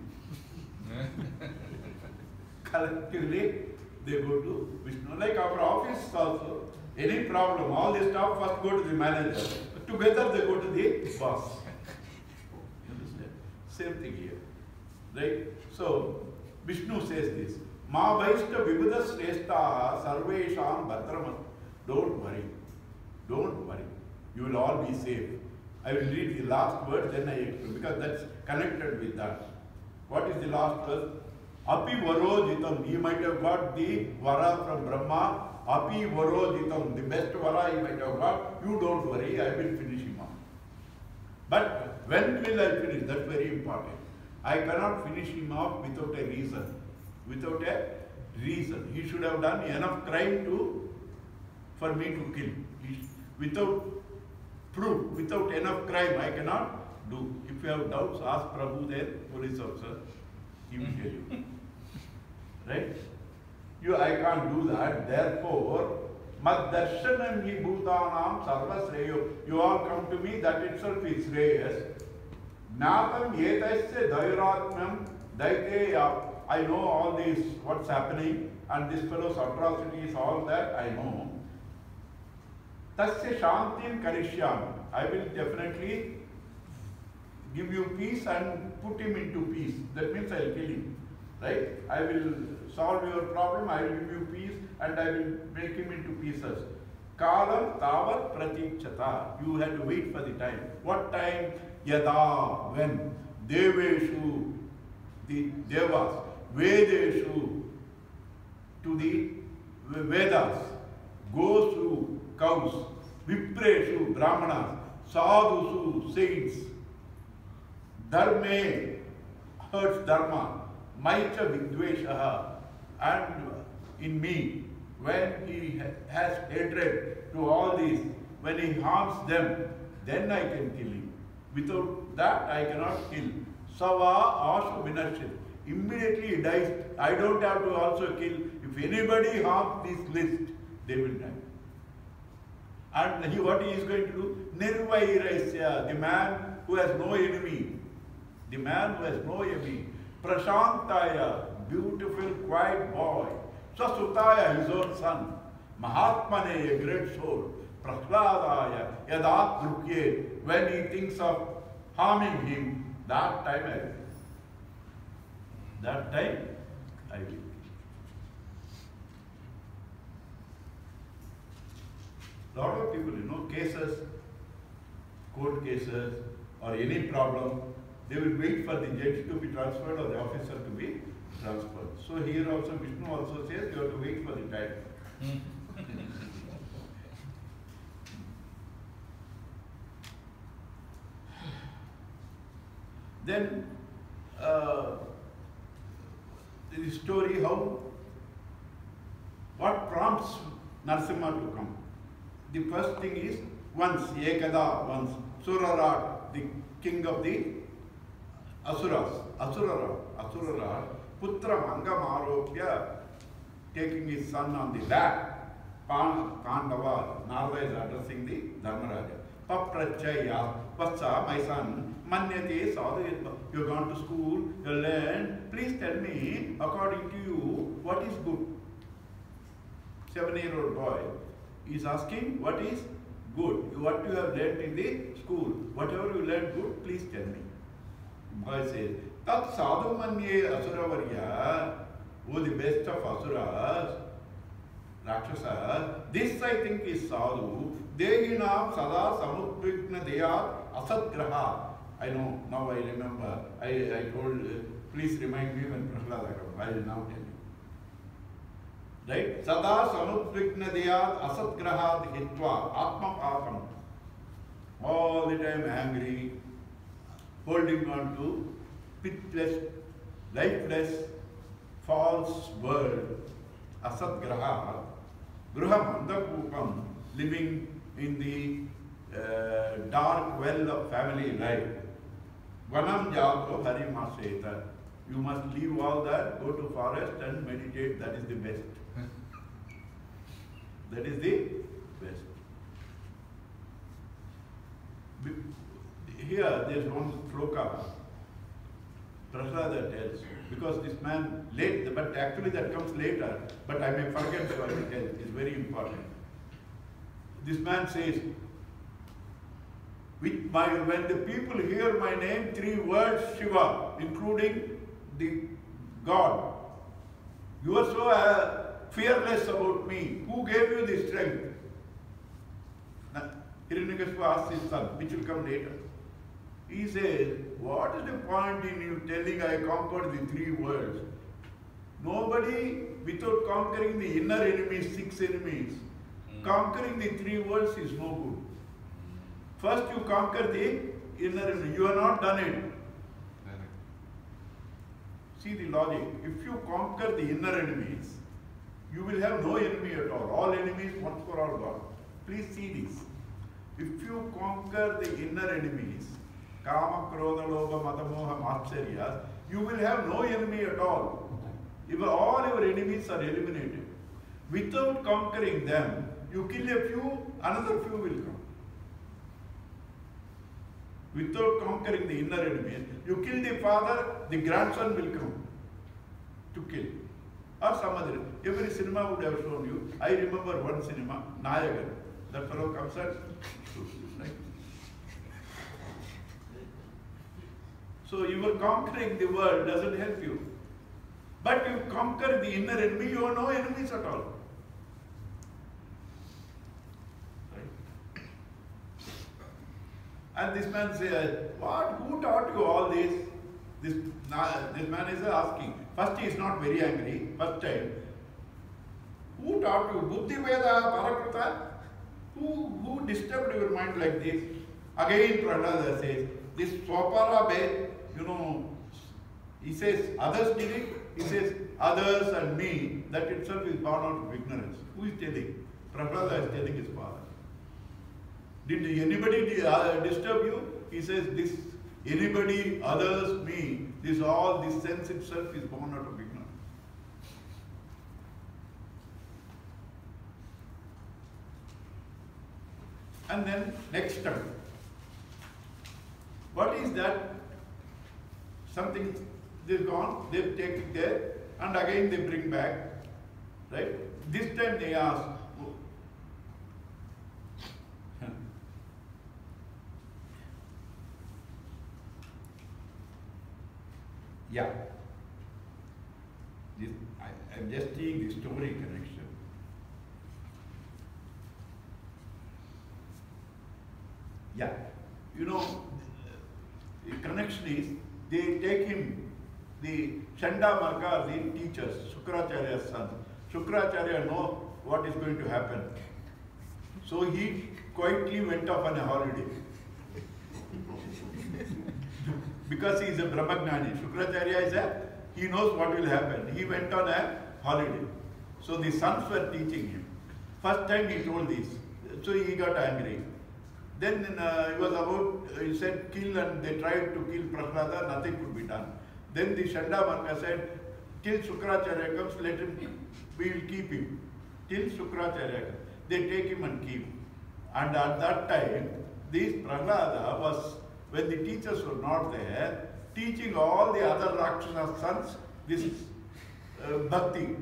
Collectively they go to Vishnu. Like our office also, any problem, all the staff first go to the manager. Together they go to the boss. You understand? Same thing here. Right? So, Vishnu says this. Ma Vaishta Vibhuda Sreshtaha Sarvesham Bhadramat. Don't worry. Don't worry. You will all be safe. I will read the last word, then I explain, because that's connected with that. What is the last verse? Api Varojitam. He might have got the Vara from Brahma. Api Varojitam. The best Vara he might have got. You don't worry, I will finish him off. But when will I finish? That's very important. I cannot finish him off without a reason. Without a reason. He should have done enough crime for me to kill. Without proof, without enough crime, I cannot do. If you have doubts, ask Prabhu there, police officer. He will tell you. Right? I can't do that. Therefore, Mad darshanam hi bhutanam sarva sreyo. You all come to me, that itself is shreyas. Jnatam yetasya dhairatmam daiteya. I know all this, what's happening, and this fellow's atrocities, all that I know. Tasya shantim karishyam. I will definitely give you peace and put him into peace. That means I will kill him. Right? I will solve your problem, I will give you peace, and I will make him into pieces. Kalam tavat pratikshata. You had to wait for the time. What time? Yada, when. Deveshu, the devas. Vedeshu, to the Vedas. Gosu, cows. Vipreshu, brahmanas. Sadhusu, saints. Dharme, hurts dharma. Maicha vidveshaha. And in me, when he has hatred to all these, when he harms them, then I can kill him. Without that, I cannot kill. Sava ashu vinashit. Immediately he dies. I don't have to also kill. If anybody harms this list, they will die. And what he is going to do? Nirvairasya, the man who has no enemy. The man who has no enemy. Prashantaya, beautiful, quiet boy. Swasutaya, his own son. Mahatmane, a great soul. Prahladaya, yadat drukye. When he thinks of harming him, that time I will. That time I will. Lot of people, cases, court cases, or any problem, they will wait for the judge to be transferred or the officer to be transferred. So here also Vishnu also says you have to wait for the time. Then the story what prompts Narasimha to come. The first thing is once Surarat, the king of the Asuras, Asurara, Putra Mangamaropya, taking his son on the back, Pandava, Narada is addressing the Dharmaraja. Paprachaya, Vatsa, my son, Manyate, Sadhu, you've gone to school, you learned, please tell me, according to you, what is good? 7-year-old boy is asking, what is good? What you have learned in the school, whatever you learned good, please tell me. Boy says, Tat sadhu manye asuravarya, who the best of asuras, Rakshasas, this I think is sadhu, dehinam sada samudvigna deyat asatgraha. I know, now I remember, I told, please remind me when Prahlada comes, I will now tell you. Right? Sada samudvigna deyat asatgrahad hitva atma papam. All the time angry, holding on to pitless, lifeless, false world, asatgraha, gruham andakupam, living in the dark well of family life. Vanam jato harimaseta. You must leave all that, go to forest and meditate, that is the best. That is the best. Here there is one shloka, Prahlada tells, because this man late, but actually that comes later, but I may forget, so I will tell, it's very important. This man says, when the people hear my name, 3 words Shiva, including the God. You are so fearless about me. Who gave you the strength? Hiranyakashipu asks his son, which will come later. He says, what is the point in you telling I conquered the 3 worlds? Nobody, without conquering the inner enemies, 6 enemies, conquering the 3 worlds is no good. First you conquer the inner enemy. You have not done it. See the logic. If you conquer the inner enemies, you will have no enemy at all. All enemies once for all gone. Please see this. If you conquer the inner enemies, Kama, Krodha, Lobha, Matamoha, Matsarya, you will have no enemy at all. If all your enemies are eliminated, without conquering them, you kill a few, another few will come. Without conquering the inner enemies, you kill the father, the grandson will come to kill. Or some other. Every cinema would have shown you. I remember one cinema, Nayagar. That fellow comes and shoots. Right? So your conquering the world doesn't help you. But you conquer the inner enemy, you have no enemies at all. And this man says, what? Who taught you all this? This man is asking. First he is not very angry. First time. Who taught you? Buddhi Veda Parakrita? Who disturbed your mind like this? Again Prahlada says, this Swapara Bed, he says, others did it. He says, others and me, that itself is born out of ignorance. Who is telling? Prahlada is telling his father. Did anybody disturb you? He says, this anybody, others, me, this sense itself is born out of ignorance. And then next time, what is that? Something they've gone, they've taken it there, and again they bring back, right? This time they ask, yeah. I'm just seeing the story connection. Yeah. The connection is, they take him, the Chandamarka, the teachers, Shukracharya's son. Shukracharya know what is going to happen. So he quietly went off on a holiday. Because he is a Brahmagnani. Shukracharya he knows what will happen. He went on a holiday. So the sons were teaching him. First time he told this. So he got angry. Then he said kill, and they tried to kill Prahlada, nothing could be done. Then the Chandamarka said, till Shukracharya comes, we will keep him. Till Shukracharya comes. They take him and keep him. And at that time, this Prahlada was, when the teachers were not there, teaching all the other Rakshasa sons this bhakti.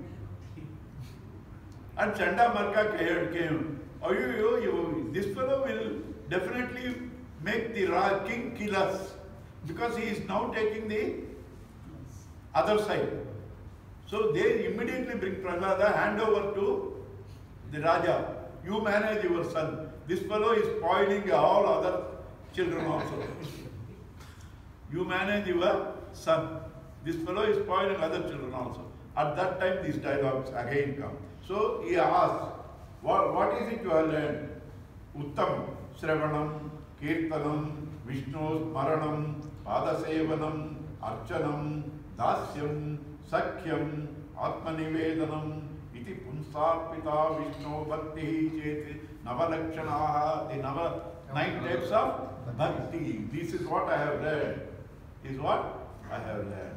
And Chandamarka came, this fellow will definitely make the king kill us, because he is now taking the other side. So they immediately bring Prahlada, hand over to the Raja. You manage your son. This fellow is spoiling all other children also. You manage your son. This fellow is spoiling other children also. At that time these dialogues again come. So he asks, what is it you have learned? Uttam, Sravanam, Kirtanam, Vishnu's Maranam, Padasevanam, Archanam, Dasyam, Sakhyam, Atmanivedanam, Iti Punsarpita Vishnu Bhakti Cheti Navalakshanaha, the 9 types of Bhakti. This is what I have learned. Is what I have learned.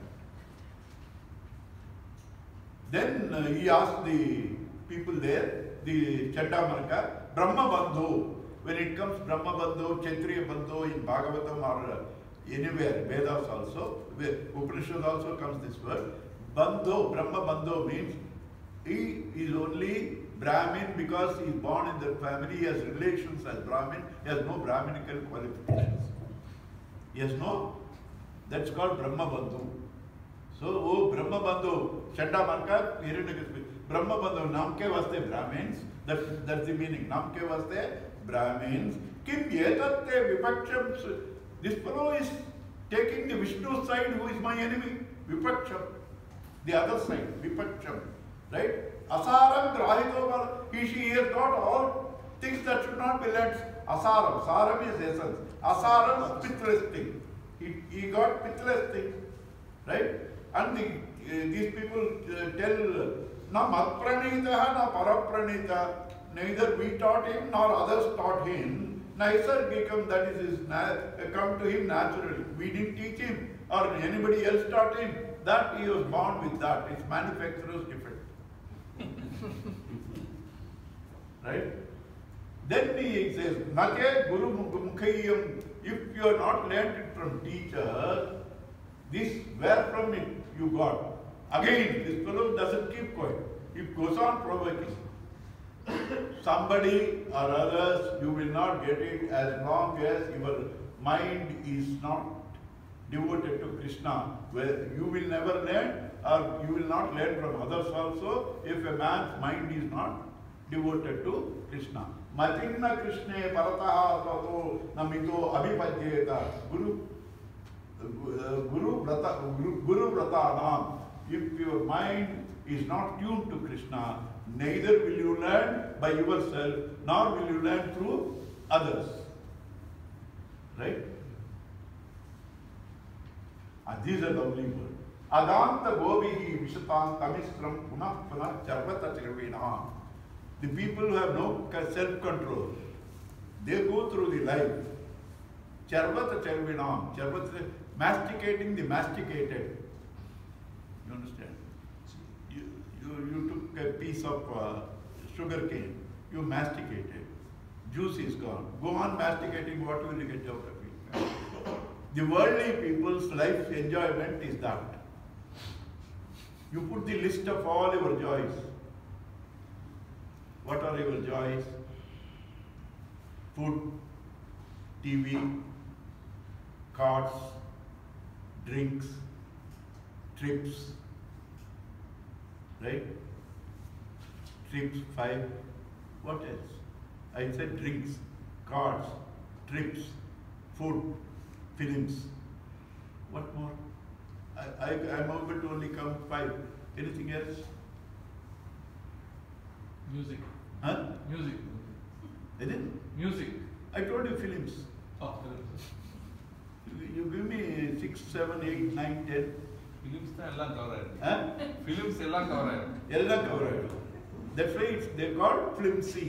Then he asked the people there, the Chandamarka, Brahma Bandhu. When it comes Brahma Bandhu, Kshatriya Bandhu in Bhagavatam or anywhere, Vedas also, Upanishad also comes this word. Bandhu, Brahma Bandhu means he is only Brahmin because he is born in the family, he has relations as Brahmin, he has no Brahminical qualifications. He has no, that's called Brahma Bandhu. So, Brahma Bandhu, Chandamarka, Hiranyakashipu, Brahma Bandhu, Namke vaste Brahmins, that's the meaning. Namke vaste Brahmins. Kim yetatte vipaksham. This fellow is taking the Vishnu side, who is my enemy. Vipaksham. The other side, Vipaksham. Right? Asaram grahito. He has got all things that should not be learnt. Asaram. Saram is essence. Asaram is pitless thing. He got pitless thing. Right? And these people tell, na matpranita, na parapranita. Neither we taught him nor others taught him. Naisargikam, that is come to him naturally. We didn't teach him or anybody else taught him. That he was born with that. Its manufacturer's defect. Right? Then he says, Nake Guru Mukhayyam, if you are not learned it from teacher, this where from it you got. Again, this fellow doesn't keep quiet. He goes on provoking. Somebody or others, you will not get it as long as your mind is not devoted to Krishna. Where you will never learn, or you will not learn from others also, if a man's mind is not devoted to Krishna. Matinna Krishne Parataha Tato Namito Abhipadyeta. Guru Vratanam. If your mind is not tuned to Krishna, neither will you learn by yourself, nor will you learn through others. Right? And these are lovely words. Adanta Gobihi Vishatan Tamistram Punah Punah Charvata Chirvina. The people who have no self-control, they go through the life. Charvata Charvinam. Charvata, masticating the masticated. You understand? You took a piece of sugar cane, you masticated. Juice is gone. Go on masticating, what will you get out of it? The worldly people's life enjoyment is that. You put the list of all your joys. What are your joys? Food, TV, cards, drinks, trips, right? Trips, 5. What else? I said drinks, cards, trips, food, films. What more? I'm able to only count 5. Anything else? Music. Huh? Music. Anything? Music. I told you films. Oh, films. You give me 6, 7, 8, 9, 10. Films எல்லாம் cover ஆயிடும். Huh? Films எல்லாம் cover ஆயிடும். எல்லாம் cover ஆயிடும். That's why they're called flimsy.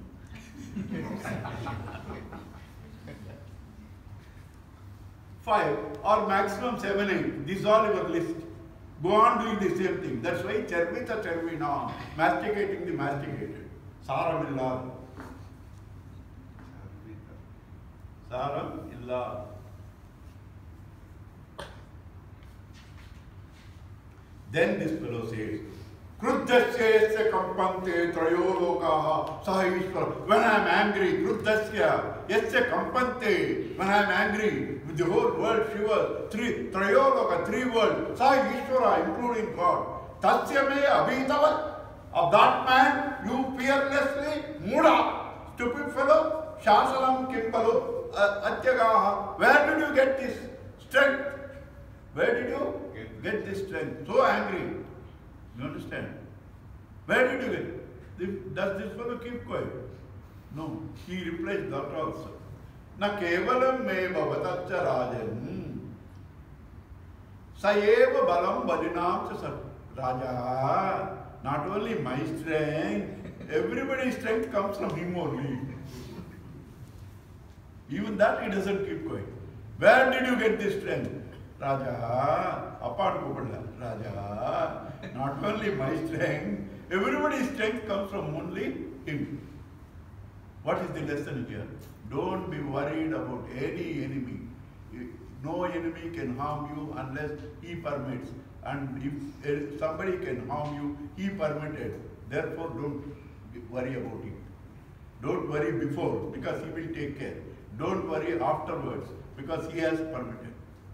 5 or maximum 7, 8. This is all your list. Go on doing the same thing. That's why Charvita Charvina, masticating the masticated. Saram illa. Saram illa. Then this fellow says, Kruddhasya kampante trayo lokaha sahishwara. When I am angry, Kruddhasya yasya kampante. When I am angry, the whole world shivers. Trayo loka, 3 worlds. Sahishwara, including God. Tasya me abhitavat. Of that man, you fearlessly, muda, stupid fellow, shasalam kimbalo, atyagaha. Where did you get this strength? Where did you get this strength? So angry. You understand? Where did you get it? Does this fellow keep quiet? No. He replies that also. Na kevalam me bhavatacha rajan. Sayeva balam balinam cha raja. Not only my strength, everybody's strength comes from him only. Even that he doesn't keep quiet. Where did you get this strength? Raja, apart Raja, not only my strength, everybody's strength comes from only him. What is the lesson here? Don't be worried about any enemy. No enemy can harm you unless he permits. And if somebody can harm you, he permitted. Therefore, don't worry about it. Don't worry before, because he will take care. Don't worry afterwards, because he has permitted.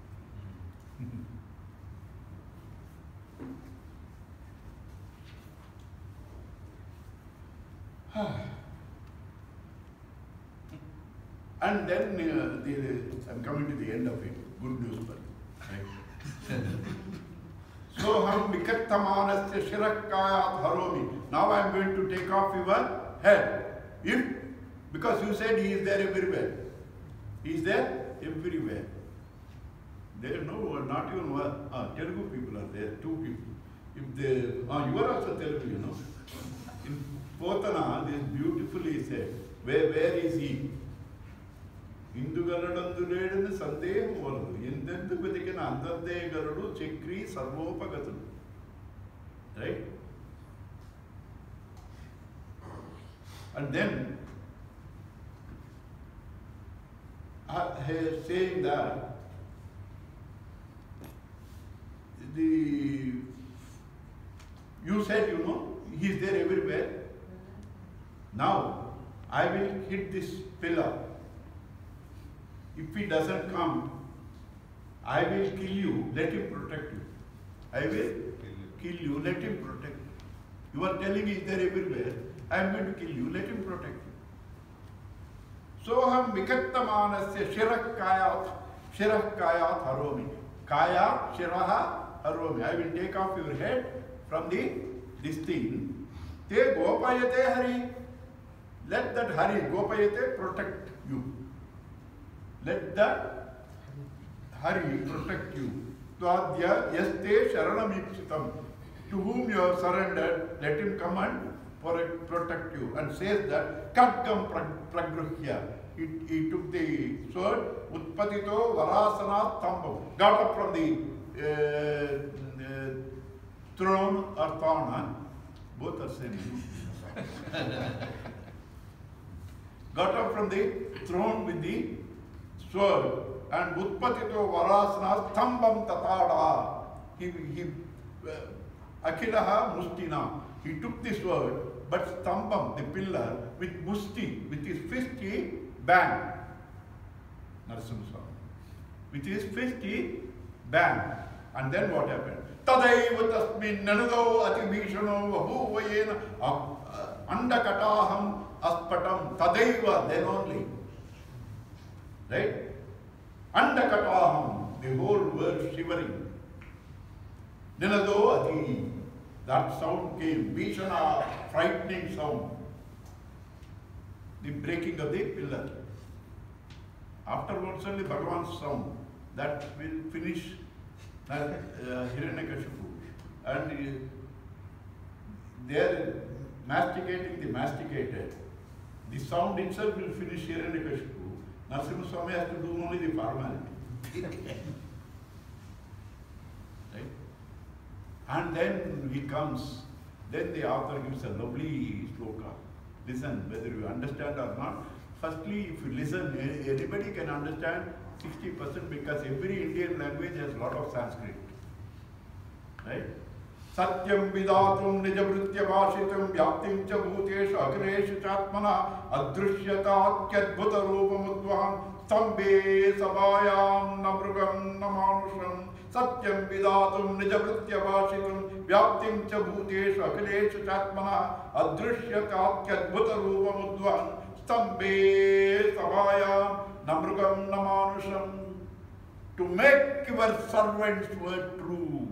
And then I'm coming to the end of it. Good news, but right? So ham vikathamanasya shirakayat haromi. Now I'm going to take off your head. Because you said he is there everywhere. He is there everywhere. There no, not even one. Telugu people are there, 2 people. If they, you are also Telugu, you know. In Potana, this beautifully said, where is he? Hindu Garadandu Redana Sandeh Voladu. In then the Vedican Andande Garadu Chekri Sarvopagatu. Right? And then saying that you said, you know, he is there everywhere. Now, I will hit this pillar. If he doesn't come, I will kill you, let him protect you. I will kill you, let him protect you. You are telling he is there everywhere. I am going to kill you, let him protect you. Soham Vikattamanasya Shirah Kayat Haromi. Kaya Shiraha Haromi. I will take off your head from this thing. Te Gopayate Hari. Let that Hari, Gopayate, protect you. Let that Hari protect you. Twadya Yaste Sharanamipsitam. To whom you have surrendered, let him come and protect you. And says that Kadgam Pragruhya. He took the sword, Utpatito Varasana Thambam. Got up from the throne or thorn. Both are same. Got up from the throne with the sword and Utpatito Varasana Thambam Tatada. Akhilaha Mustina. He took the sword, but Stambam, the pillar, with Musti, with his fist, he banged. Narasimha. With his fist, he banged. And then what happened? Tadaiva tasmin nanado atibhishano vabhuvayena andakataham aspatam. Tadaiva, then only. Right? Andakataham, the whole world shivering. Nanado ati. That sound came, Bhishana, frightening sound. The breaking of the pillar. Afterwards only Bhagavan's sound. That will finish Hiranyakashipu. And they are masticating the masticated. The sound itself will finish Hiranyakashipu. Narasimha Swami has to do only the formality. Right? And then he comes, then the author gives a lovely sloka. Listen, whether you understand or not. Firstly, if you listen, anybody can understand 60% because every Indian language has a lot of Sanskrit. Right? Satyam vidatum nijavritya vashitam vyaptim cha bhuteshu agreshu chatmana adrushyatatyadbhuta rupamudvam stambe sabhayam namrugam namanusham Satyam vidatum nijavritya vashitam vyaptim cha bhuteshu agreshu chatmana adrushyatatyadbhuta rupamudvam stambe sabhayam namrugam namanusham. To make your servant's word true.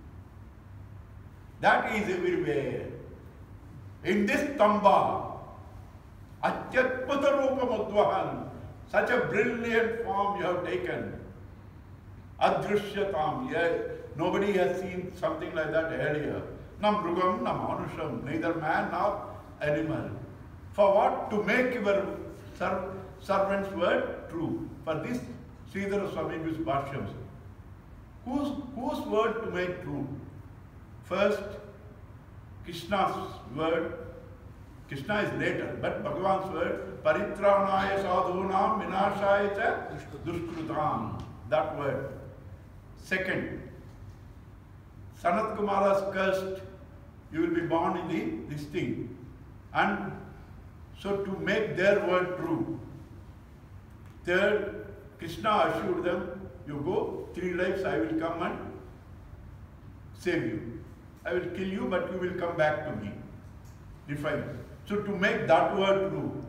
That is everywhere. In this Tamba, Atyadbhuta Rupa Mudvahan, such a brilliant form you have taken. Adrushyatam, nobody has seen something like that earlier. Na mrugam, na manusham, neither man nor animal. For what? To make your servant's word true. For this, Sridhara Swami gives bhashyams. Whose word to make true? First, Krishna's word. Krishna is later, but Bhagavan's word, Paritranaya sadhunam vinashaya cha dushkrutam. That word. Second, Sanat Kumara's cursed, you will be born in this thing. And so to make their word true. Third, Krishna assured them, you go, 3 lives I will come and save you. I will kill you, but you will come back to me. Define. So to make that word true,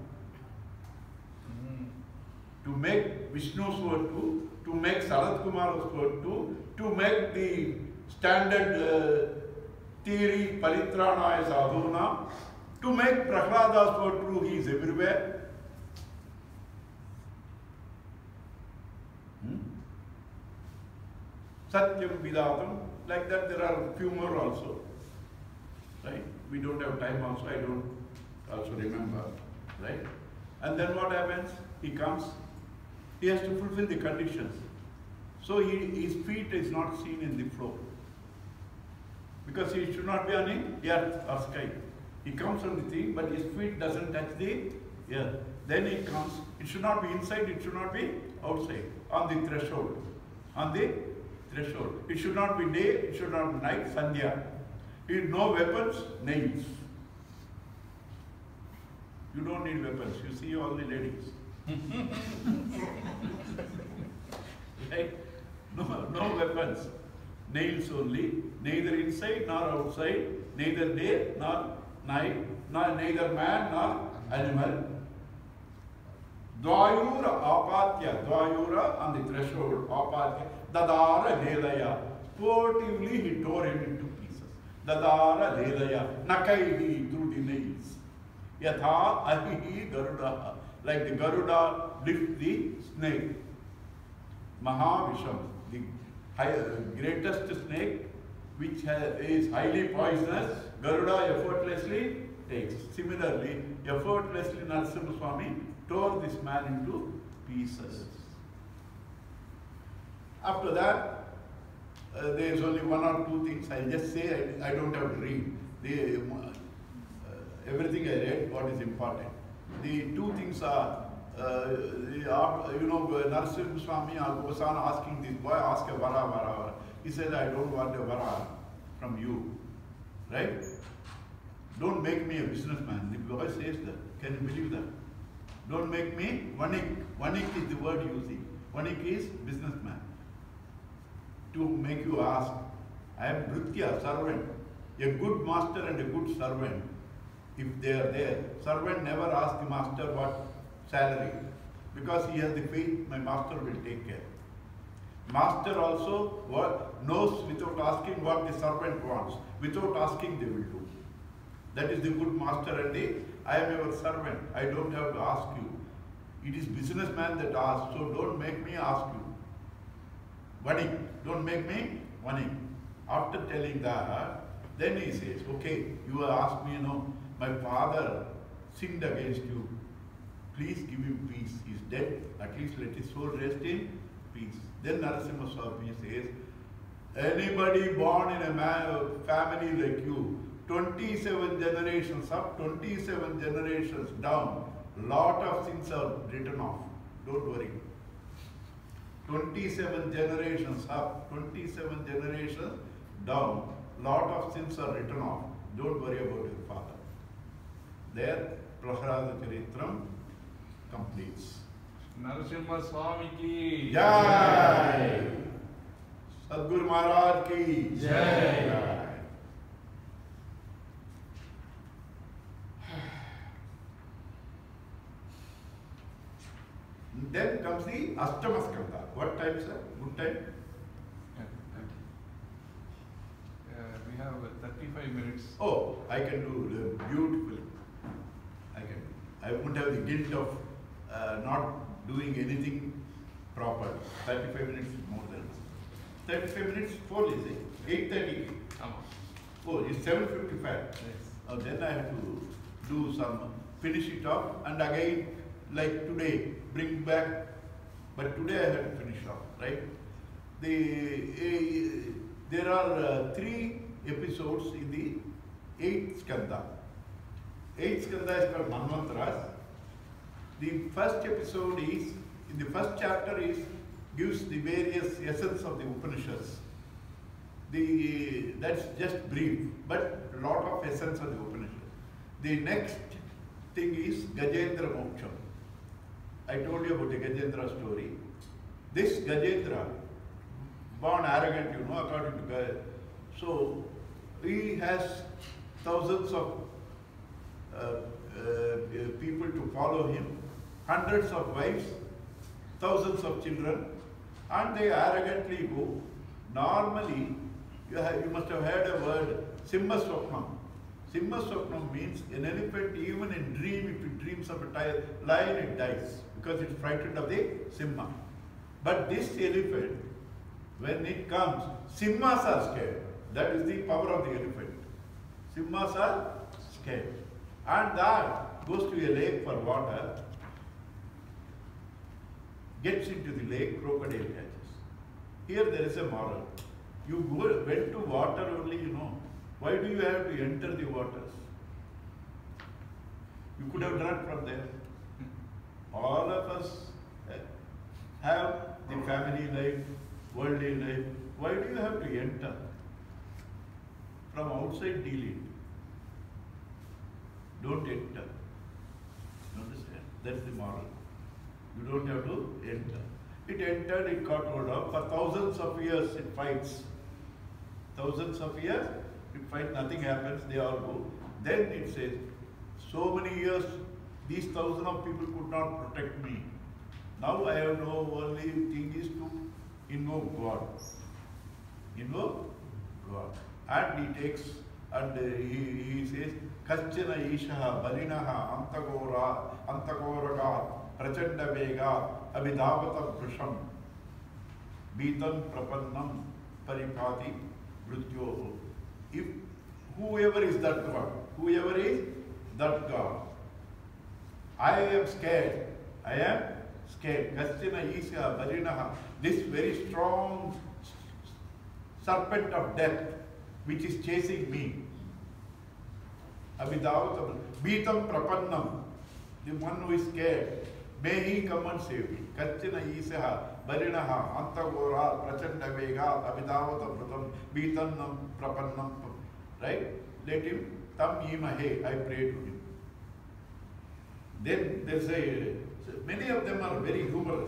to make Vishnu's word true, to make Sanat Kumar's word true, to make the standard theory Paritranaya Sadhuna, to make Prahlada's word true, he is everywhere. Satyam Vidatam. Like that, there are a few more also. Right? We don't have time also, I don't also remember. Right? And then what happens? He comes, he has to fulfill the conditions. So his feet is not seen in the floor. Because he should not be on the earth or sky. He comes on the thing, but his feet doesn't touch the earth. Then he comes, it should not be inside, it should not be outside, on the threshold. On the threshold. It should not be day, it should not be night, Sandhya. No weapons, nails. You don't need weapons, you see all the ladies. Right? No weapons, nails only, neither inside nor outside, neither day nor night, neither man nor animal. Dvayura apatya, Dvayura on the threshold, apatya, Dadara Lelaya. Sportively he tore him into pieces. Dadara Lelaya, Nakaihi through the nails. Yatha Ahihi Garuda, like the Garuda lift the snake. Mahavisham, the greatest snake, which is highly poisonous, Garuda effortlessly takes. Similarly, effortlessly Narasimha Swami tore this man into pieces. After that, there is only one or two things. I just say I don't have to read. Everything I read, what is important. The two things are, Narasimha Swami Gosana asking this boy, ask a vara. He said, I don't want a vara from you. Right? Don't make me a businessman. The boy says that. Can you believe that? Don't make me vanik. Vanik is the word using. Vanik is businessman. To make you ask. I am Bhritya, servant. A good master and a good servant, if they are there, servant never asks the master what salary, because he has the faith my master will take care. Master also knows without asking what the servant wants. Without asking they will do. That is the good master, and I am your servant. I don't have to ask you. It is businessman that asks, so don't make me ask you. Vanik, don't make me vanik. After telling that, then he says, okay, you asked me, my father sinned against you. Please give him peace. He is dead. At least let his soul rest in peace. Then Narasimha Swami says, anybody born in a family like you, 27 generations up, 27 generations down, lot of sins are written off. Don't worry. 27 generations up, 27 generations down, lot of sins are written off. Don't worry about your father. There, Prahlada Charitram completes. Narasimha Swami ki Jai! Sadguru Maharaj ki Jai! Then comes the Ashtamaskanda. What time, sir? Good time? We have 35 minutes. Oh, I can do beautifully. I won't have the guilt of not doing anything proper. 35 minutes is more than 35 minutes, 4 is it? 8:30. Oh, it's 7:55. Yes. Then I have to do finish it off, and again, like today, bring back. But today I have to finish off, right? There are 3 episodes in the 8th skanda. 8th skanda is called Manvantaras. The first episode is, in the first chapter gives the various essence of the Upanishads. That's just brief, but a lot of essence of the Upanishads. The next thing is Gajendra Moksham. I told you about the Gajendra story. This Gajendra, born arrogant, according to Gaya. So, he has thousands of people to follow him, hundreds of wives, thousands of children, and they arrogantly go. Normally, you must have heard a word, Simha Swapnam. Simha Swapnam means an elephant, even in dream, if it dreams of a lion, it dies, because it's frightened of the Simha. But this elephant, when it comes, Simhas are scared. That is the power of the elephant. Simhas are scared. And that goes to a lake for water, gets into the lake, crocodile catches. Here there is a moral. You went to water only, Why do you have to enter the waters? You could have drunk from there. All of us have the family life, worldly life. Why do you have to enter? From outside, deal it. Don't enter. You understand? That's the moral. You don't have to enter. It entered, it got hold of. For thousands of years it fights. Thousands of years it fights, nothing happens, they all go. Then it says, so many years these thousands of people could not protect me. Now I have no only thing is to invoke God. Invoke God. And he takes and he says, Kachana Ishaha, Balinaha, Antakoraga, Prachanda Vega, Abhidavata Prasham, Beatam Prapannam, Paripati, Mrityo. If whoever is that God, I am scared. I am scared. Kachana Ishaha, Balinaha, this very strong serpent of death which is chasing me. Abhidavatam, Beatam Prapannam, the one who is scared, may he come and save me. Kachana Isaha, Barinaha, Antagora, Prachanda Vega, Abhidavatam Pratam, Beatam Prapannam. Right? Let him, Tam Yimahe, I pray to him. Then there's many of them are very humorous.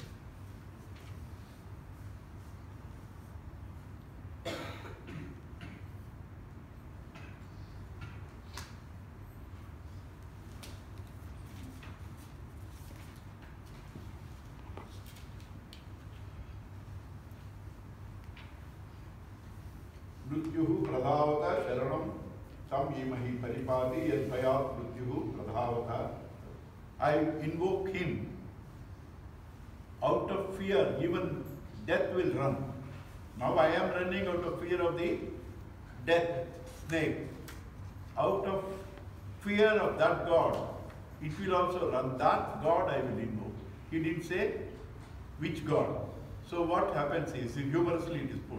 Mrityuhu pradhavata sharanam tam imahi paripadi yad bhayat mrityuhu pradhavata. I invoke him. Out of fear, even death will run. Now I am running out of fear of the death snake. Out of fear of that God, it will also run. That God I will invoke. He didn't say which God. So what happens is, humorously it is put.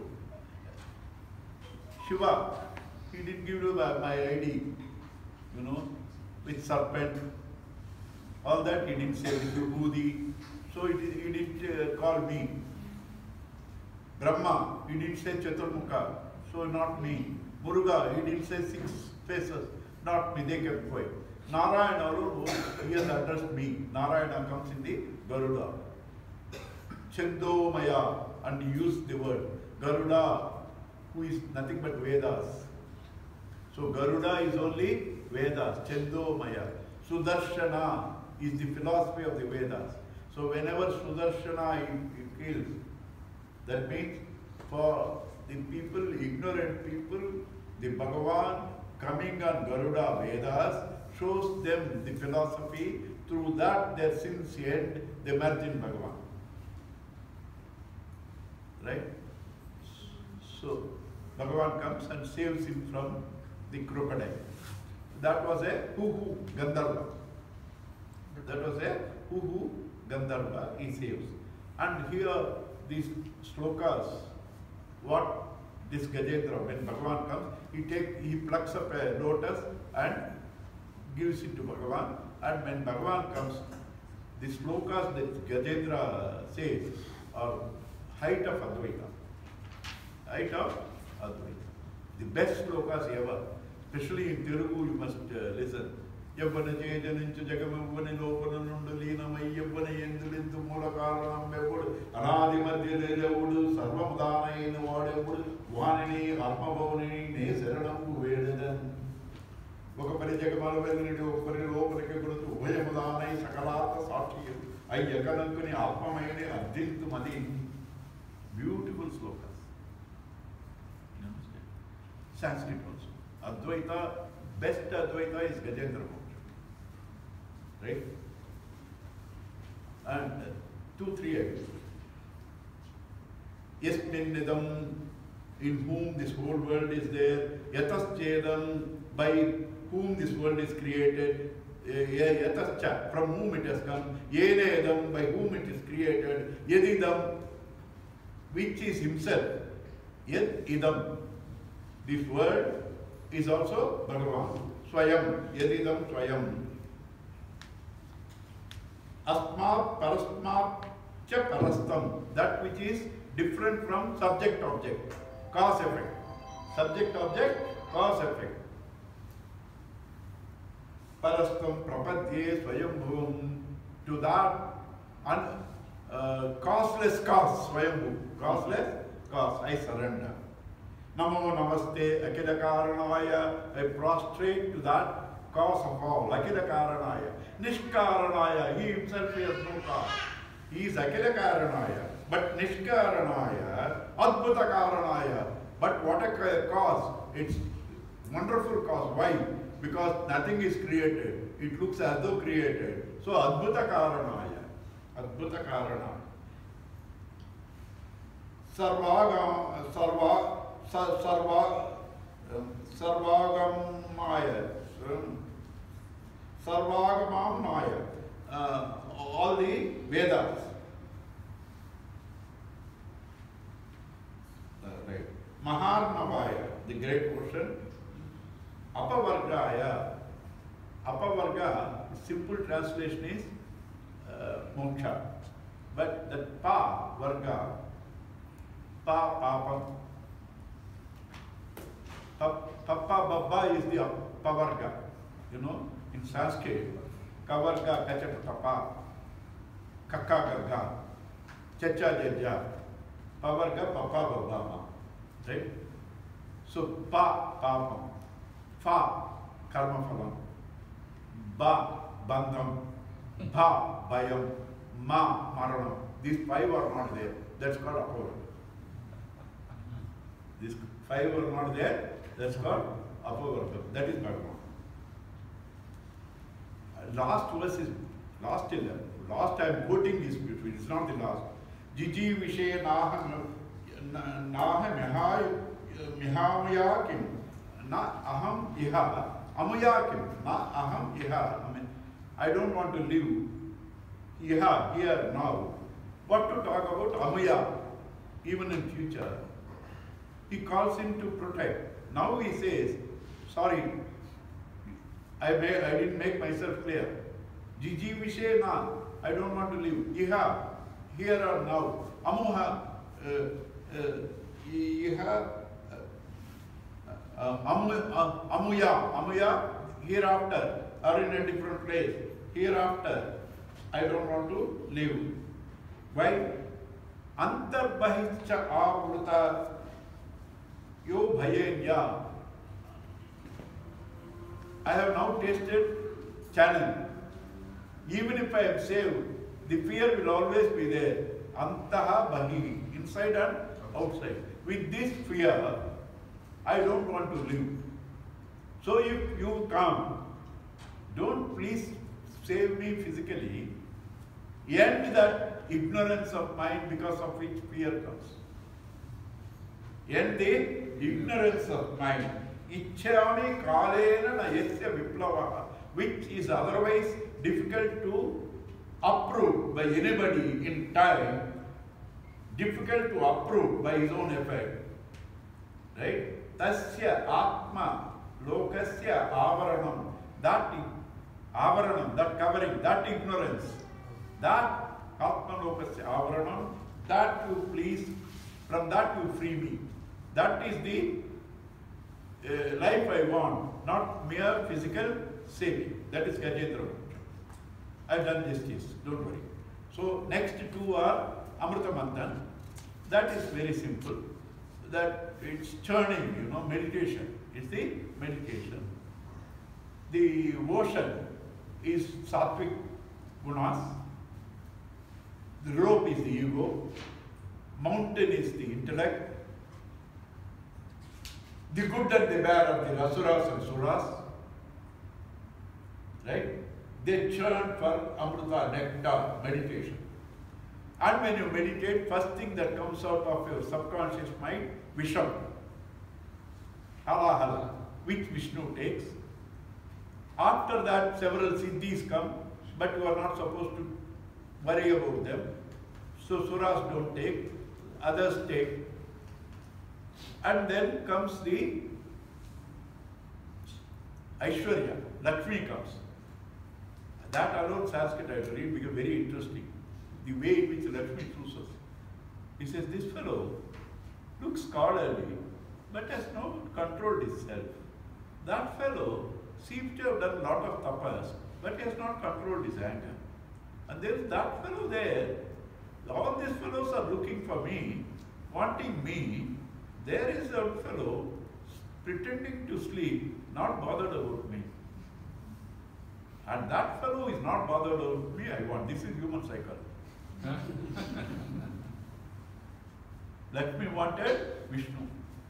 Shiva, he didn't give you my ID, with serpent. All that he didn't say with Vibhuti. So he didn't call me. Brahma, he didn't say Chaturmukha, so not me. Muruga, he didn't say 6 faces, not me, they kept quiet. Narayana, he has addressed me. Narayana comes in the Garuda. Chandomaya, and he used the word. Garuda, who is nothing but Vedas. So Garuda is only Vedas, Chandomaya. Sudarshana is the philosophy of the Vedas. So whenever Sudarshana he kills, that means for the people, ignorant people, the Bhagavan coming on Garuda Vedas shows them the philosophy. Through that their sins end, they merge in Bhagavan. Right? So Bhagavan comes and saves him from the crocodile. That was a Huhu Gandharva. That was a Huhu Gandharva, he saves. And here these slokas, what this Gajendra, when Bhagavan comes, he plucks up a lotus and gives it to Bhagavan. And when Bhagavan comes, the slokas that Gajendra says are height of Advaita. Height of Advaita. The best slokas ever. Especially in Telugu, you must listen. Yabbana Jejaninchu Jagamavani Lopananunda Lina Mayyabana Yendulintu Mulakaranam Bevudu Anadi Madhya Devudu Sarvamudana in Wadavudu Vanini Atmavani Ne Seranam Vedadan Vokapari Jagamala Vedanidu Pari Lopanakagudu Vayamudana Sakalata Saki Ayakanankuni Alpamayane Adintu Madin. Beautiful slokas. You understand? Sanskrit also. Advaita, best Advaita is Gajendra Mukha. Right? And 2-3 Yasmin Nidam, in whom this whole world is there. Yatas Chedam, by whom this world is created. Yatascha, from whom it has come. Yenedam, by whom it is created. Yedidam, which is himself. Yed idam. This word is also Bhagavan. Swayam, Yedidam Swayam. Asmat, Parasmat, Cha Parastam. That which is different from subject-object. Cause-effect. Subject-object, cause-effect. Parastam Prapadye Swayambhuvam. To that causeless cause, Swayambhu. Causeless cause, I surrender. Namo Namaste Akila Karanaya, I prostrate to that cause of all, Akila Karanaya. Nishkaranaya, he himself has no cause. He is Akila Karanaya, but Nishkaranaya, Adbhuta Karanaya. But what a cause! It's wonderful cause. Why? Because nothing is created. It looks as though created. So Adbhuta Karanaya. Adbhuta Karanaya. Sarvagamaya. Sarvagamamaya. All the Vedas. Right. Maharnavaya, the great portion. Apavargaya. Apavarga, simple translation is moksha. But the pa varga, pa papam, papa baba is the pavarga. You know, in Sanskrit, kavarga kachapatapa, kaka garga, chacha jaja, pavarga papa baba. Right? So pa papam, fa karma phalam, ba bandham, bha bhayam, ma maranam. These five are not there. That's called apavarga. These five are not there. That's called apavarga. That is Bhagavan. Last verse is last till last I am quoting this beautifully. It's not the last. Jiji vishe naha mihamayakim na aham iha amayakim na aham iha. I mean, I don't want to live iha here now. What to talk about amaya? Even in future, he calls him to protect. Now he says, sorry, I didn't make myself clear. Jiji vishe na, I don't want to live. Iha, here or now. Amuha, iha, amuya, hereafter, or in a different place. Hereafter, I don't want to live. Why? Antarbahishcha avruta yo bhayenya. I have now tasted channel. Even if I am saved, the fear will always be there. Antaha bahi, inside and outside. With this fear, I don't want to live. So if you come, don't please save me physically. End that ignorance of mind because of which fear comes. End the ignorance of mind. Ichchami kalena na yasya viplavaha, which is otherwise difficult to approve by anybody in time, difficult to approve by his own effect. Right? Tasya atma lokasya avaranam, that covering, that ignorance, that atma lokasya avaranam, that you please, from that you free me. That is the life I want, not mere physical saving. That is Gajendra. I've done justice, don't worry. So next two are Amrita Manthan. That is very simple. That it's churning, you know, meditation. It's the meditation. The ocean is sattvic gunas. The rope is the ego. Mountain is the intellect. The good and the bad of the Asuras and Suras, right? They churn for Amrita, nectar, meditation. And when you meditate, first thing that comes out of your subconscious mind, Visham, Hala Hala, which Vishnu takes. After that, several siddhis come, but you are not supposed to worry about them. So Suras don't take, others take. And then comes the Aishwarya, Lakshmi comes. That alone Sanskrit I read became very interesting. The way in which Lakshmi chooses us. He says, this fellow looks scholarly, but has not controlled himself. That fellow seems to have done a lot of tapas, but he has not controlled his anger. And there is that fellow there. All these fellows are looking for me, wanting me. There is a fellow pretending to sleep, not bothered about me. And that fellow is not bothered with me, I want. This is human cycle. Lakshmi wanted Vishnu.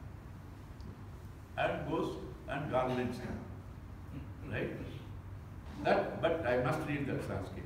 And goes and garlands him. Right? But I must read that Sanskrit.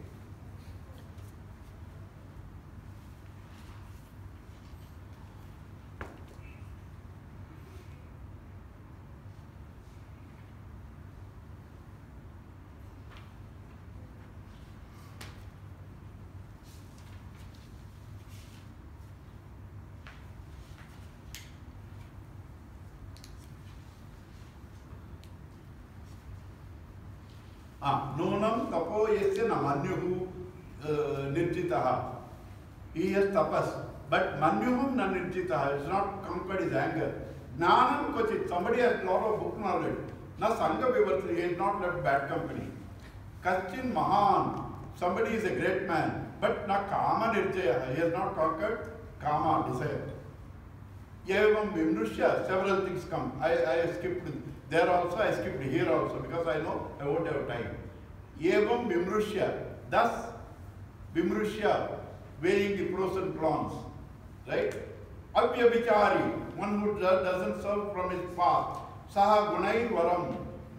Nunam tapo yasya na manyuhu nirjitaha. He has tapas. But manyuhum na nirjitaha. It's not conquered his anger. Jnanam kochit. Somebody has a lot of book knowledge. Na sangha vivartri. He has not left bad company. Kaschin mahan. Somebody is a great man. But na kama nirjaya. He has not conquered kama, desire. Yevam vimrushya. Several things come. I skipped there also, I skipped here also because I know I won't have time. Yevam vimrushya. Thus, vimrushya, weighing the pros and cons. Right? Avyabhichari, one who doesn't serve from his path. Saha gunai varam.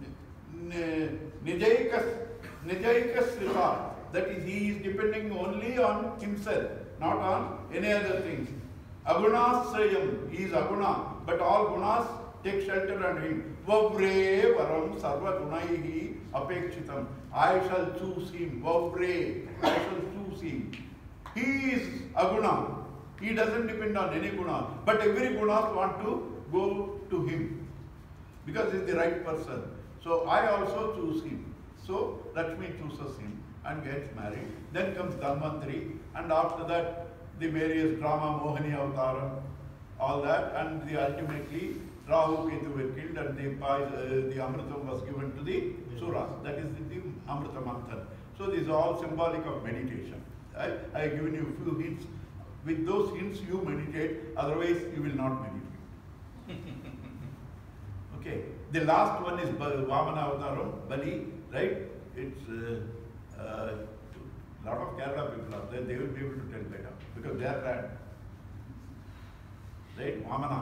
Nijaikas srita. That is, he is depending only on himself, not on any other things. Agunasrayam, he is aguna, but all gunas take shelter under him. Vavre varam sarva gunaihi apekshitam. I shall choose him. Vavre, I shall choose him. He is aguna. He doesn't depend on any guna. But every guna want to go to him. Because he is the right person. So I also choose him. So Lakshmi chooses him and gets married. Then comes Dhanvantari. And after that, the various drama, Mohini Avtaram, all that. And ultimately, Rahu Ketu were killed and the Amritam was given to the Suras. That is the Amrita Manthan. So this is all symbolic of meditation. I have given you a few hints. With those hints you meditate, otherwise you will not meditate. Okay. The last one is Vamana Avtaram, Bali, right? It's a lot of Kerala people are there, they will be able to tell better because they are bad. Right? Vamana.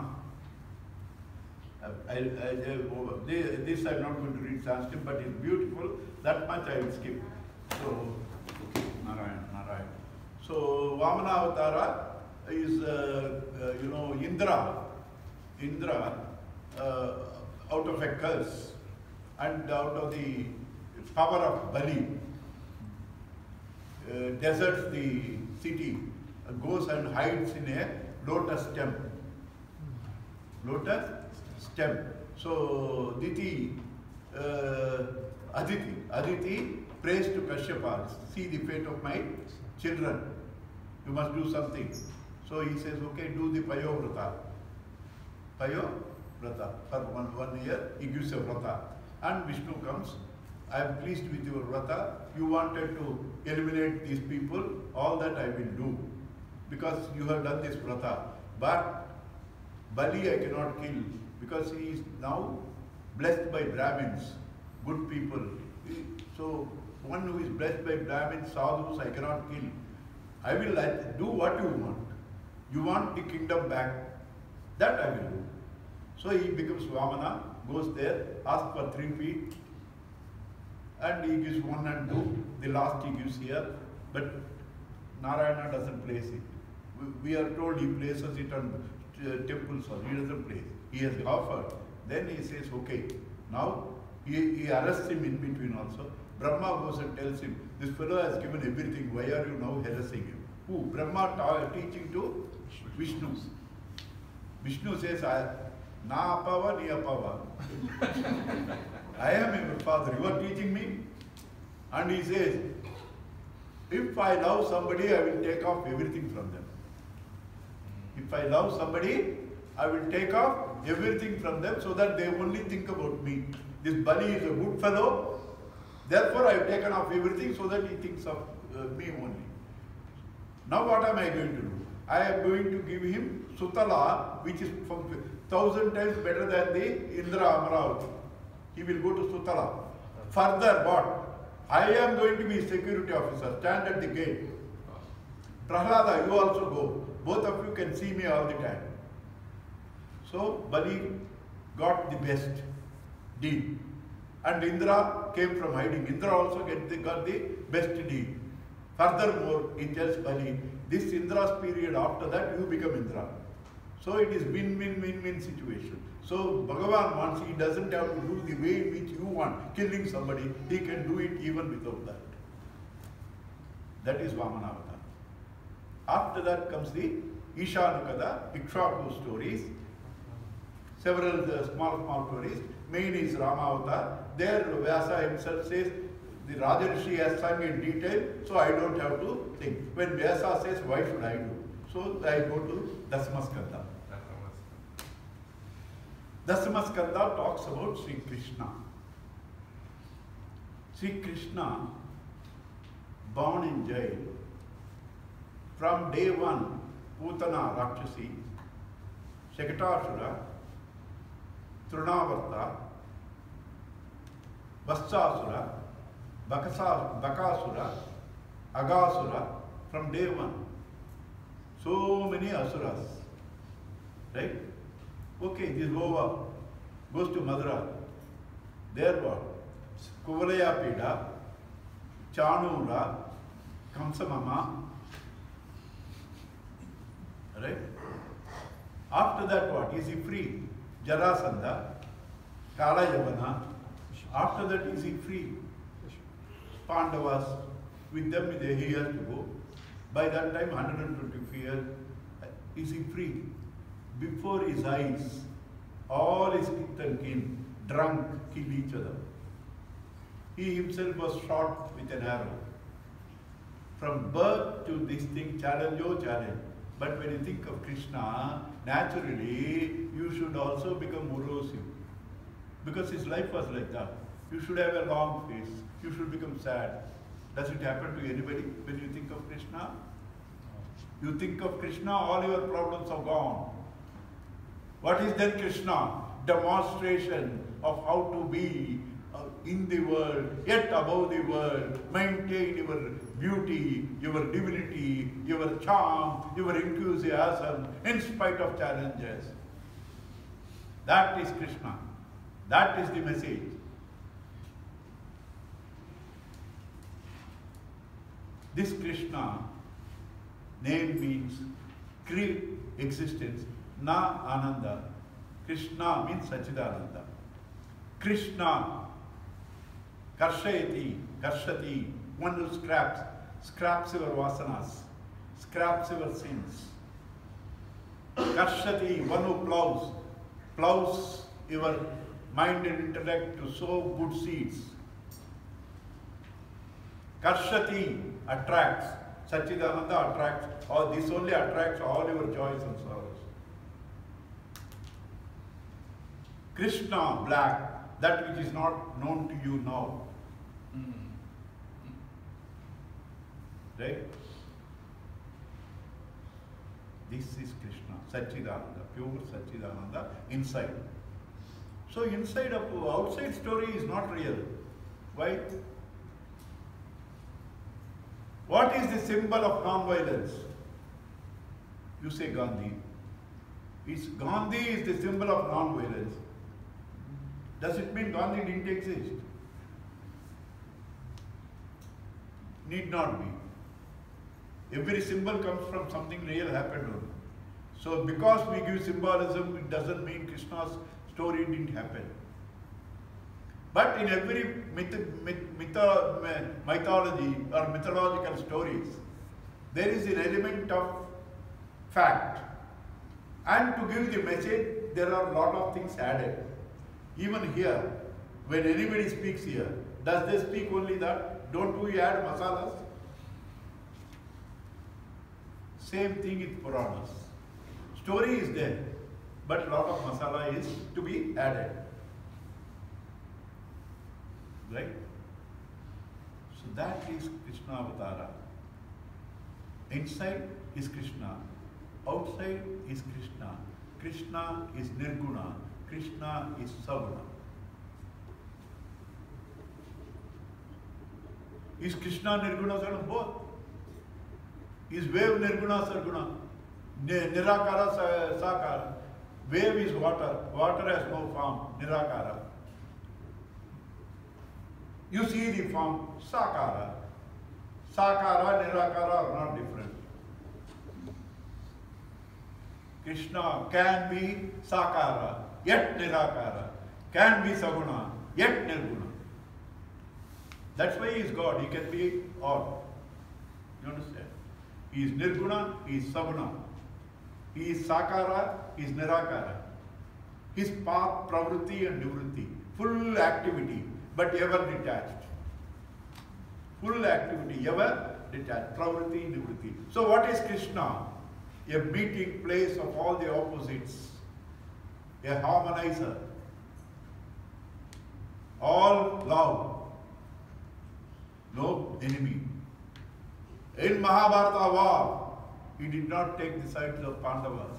This I'm not going to read Sanskrit, but it's beautiful. That much I will skip. So, okay, Narayan. So, Vamana Avatara is, Indra, out of a curse and out of the power of Bali, deserts the city, goes and hides in a lotus stem. Lotus stem. So Aditi prays to Kashyapa, see the fate of my children. You must do something. So he says, okay, do the Payovrata. Payovrata. For one year, he gives a vrata. And Vishnu comes. I am pleased with your vrata. You wanted to eliminate these people. All that I will do. Because you have done this vrata. But Bali I cannot kill. Because he is now blessed by Brahmins, good people. So one who is blessed by Brahmins, sadhus, I cannot kill. I will do what you want. You want the kingdom back. That I will do. So he becomes Vamana, goes there, asks for 3 feet, and he gives 1 and 2. The last he gives here, but Narayana doesn't place it. We are told he places it on temples, or he doesn't place. He has offered. Then he says, okay. Now he arrests him in between also. Brahma goes and tells him, this fellow has given everything. Why are you now harassing him? Who? Brahma teaching to Vishnu. Vishnu says, Na apava, ni apava. I am your father. You are teaching me? And he says, if I love somebody, I will take off everything from them. If I love somebody, I will take off everything from them so that they only think about me. This Bali is a good fellow. Therefore, I have taken off everything so that he thinks of me only. Now what am I going to do? I am going to give him Sutala, which is 1,000 times better than the Indra Amaravati. He will go to Sutala. Further what? I am going to be security officer, stand at the gate. Prahlada, you also go. Both of you can see me all the time. So Bali got the best deal. And Indra came from hiding. Indra also got the best deal. Furthermore, he tells Bali, this Indra's period, after that you become Indra. So it is win-win-win-win situation. So Bhagavan wants, he doesn't have to do the way in which you want, killing somebody, he can do it even without that. That is Vamanavatar. After that comes the Ishanukada, Ikshaku stories, several small stories. Main is Ramavatar. There Vyasa himself says, the Rajarishi has sung in detail, so I don't have to think. When Vyasa says, why should I do? So I go to Dasamaskanda. Dasamaskanda talks about Sri Krishna. Sri Krishna, born in jail, from day one, Putana Rakshasi, Shakatasura, Trunavarta, Vatsasura, Bakasura, Agasura, from day one. So many asuras, right? Okay, this over, goes to Madura. There what? Kuvalaya Pida, Chanura, Kamsamama, right? After that what? Is he free? Jarasandha, Kala Yavana. After that is he free? Pandavas, with them he has to go. By that time 120 years, is he free? Before his eyes, all his kith and kin, drunk, kill each other. He himself was shot with an arrow. From birth to this thing, challenge, oh challenge. But when you think of Krishna, naturally, you should also become morosive. Because his life was like that. You should have a long face. You should become sad. Does it happen to anybody when you think of Krishna? You think of Krishna, all your problems are gone. What is then Krishna? Demonstration of how to be in the world, yet above the world, maintain your beauty, your divinity, your charm, your enthusiasm, in spite of challenges. That is Krishna. That is the message. This Krishna name means existence, na ananda. Krishna means Sachidananda. Krishna, Karshayati, Karshati, one who scraps your vasanas, scraps your sins. Karshati, one who plows your mind and intellect to sow good seeds. Karshati attracts, Sachidananda attracts, or this only attracts all your joys and sorrows. Krishna, black, that which is not known to you now. Right? This is Krishna, Sachidananda, pure Sachidananda, inside. So inside of outside story is not real. Why? What is the symbol of non-violence? You say Gandhi. Gandhi is the symbol of non-violence. Does it mean Gandhi didn't exist? Need not be. Every symbol comes from something real happened only. So because we give symbolism, it doesn't mean Krishna's story didn't happen. But in every mythology or mythological stories, there is an element of fact. And to give the message, there are a lot of things added. Even here, when anybody speaks here, does they speak only that? Don't we add masalas? Same thing with Puranas. Story is there, but a lot of masala is to be added. Right? So that is Krishna Avatara. Inside is Krishna, outside is Krishna. Krishna is Nirguna, Krishna is Savana. Is Krishna Nirguna Sadguna? Both. Is wave Nirguna Sadguna? Nirakara Sakara. Wave is water. Water has no form. Nirakara. You see the form Sakara. Sakara, Nirakara are not different. Krishna can be Sakara, yet Nirakara. Can be Saguna, yet Nirguna. That's why he is God. He can be all. You understand? He is Nirguna, he is Saguna. He is Sakara, he is Nirakara. His path, pravritti and nivritti. Full activity, but ever detached. Full activity, ever detached. Pravritti, nivritti. So what is Krishna? A meeting place of all the opposites. A harmonizer. All love. No enemy. In Mahabharata war, he did not take the sides of Pandavas.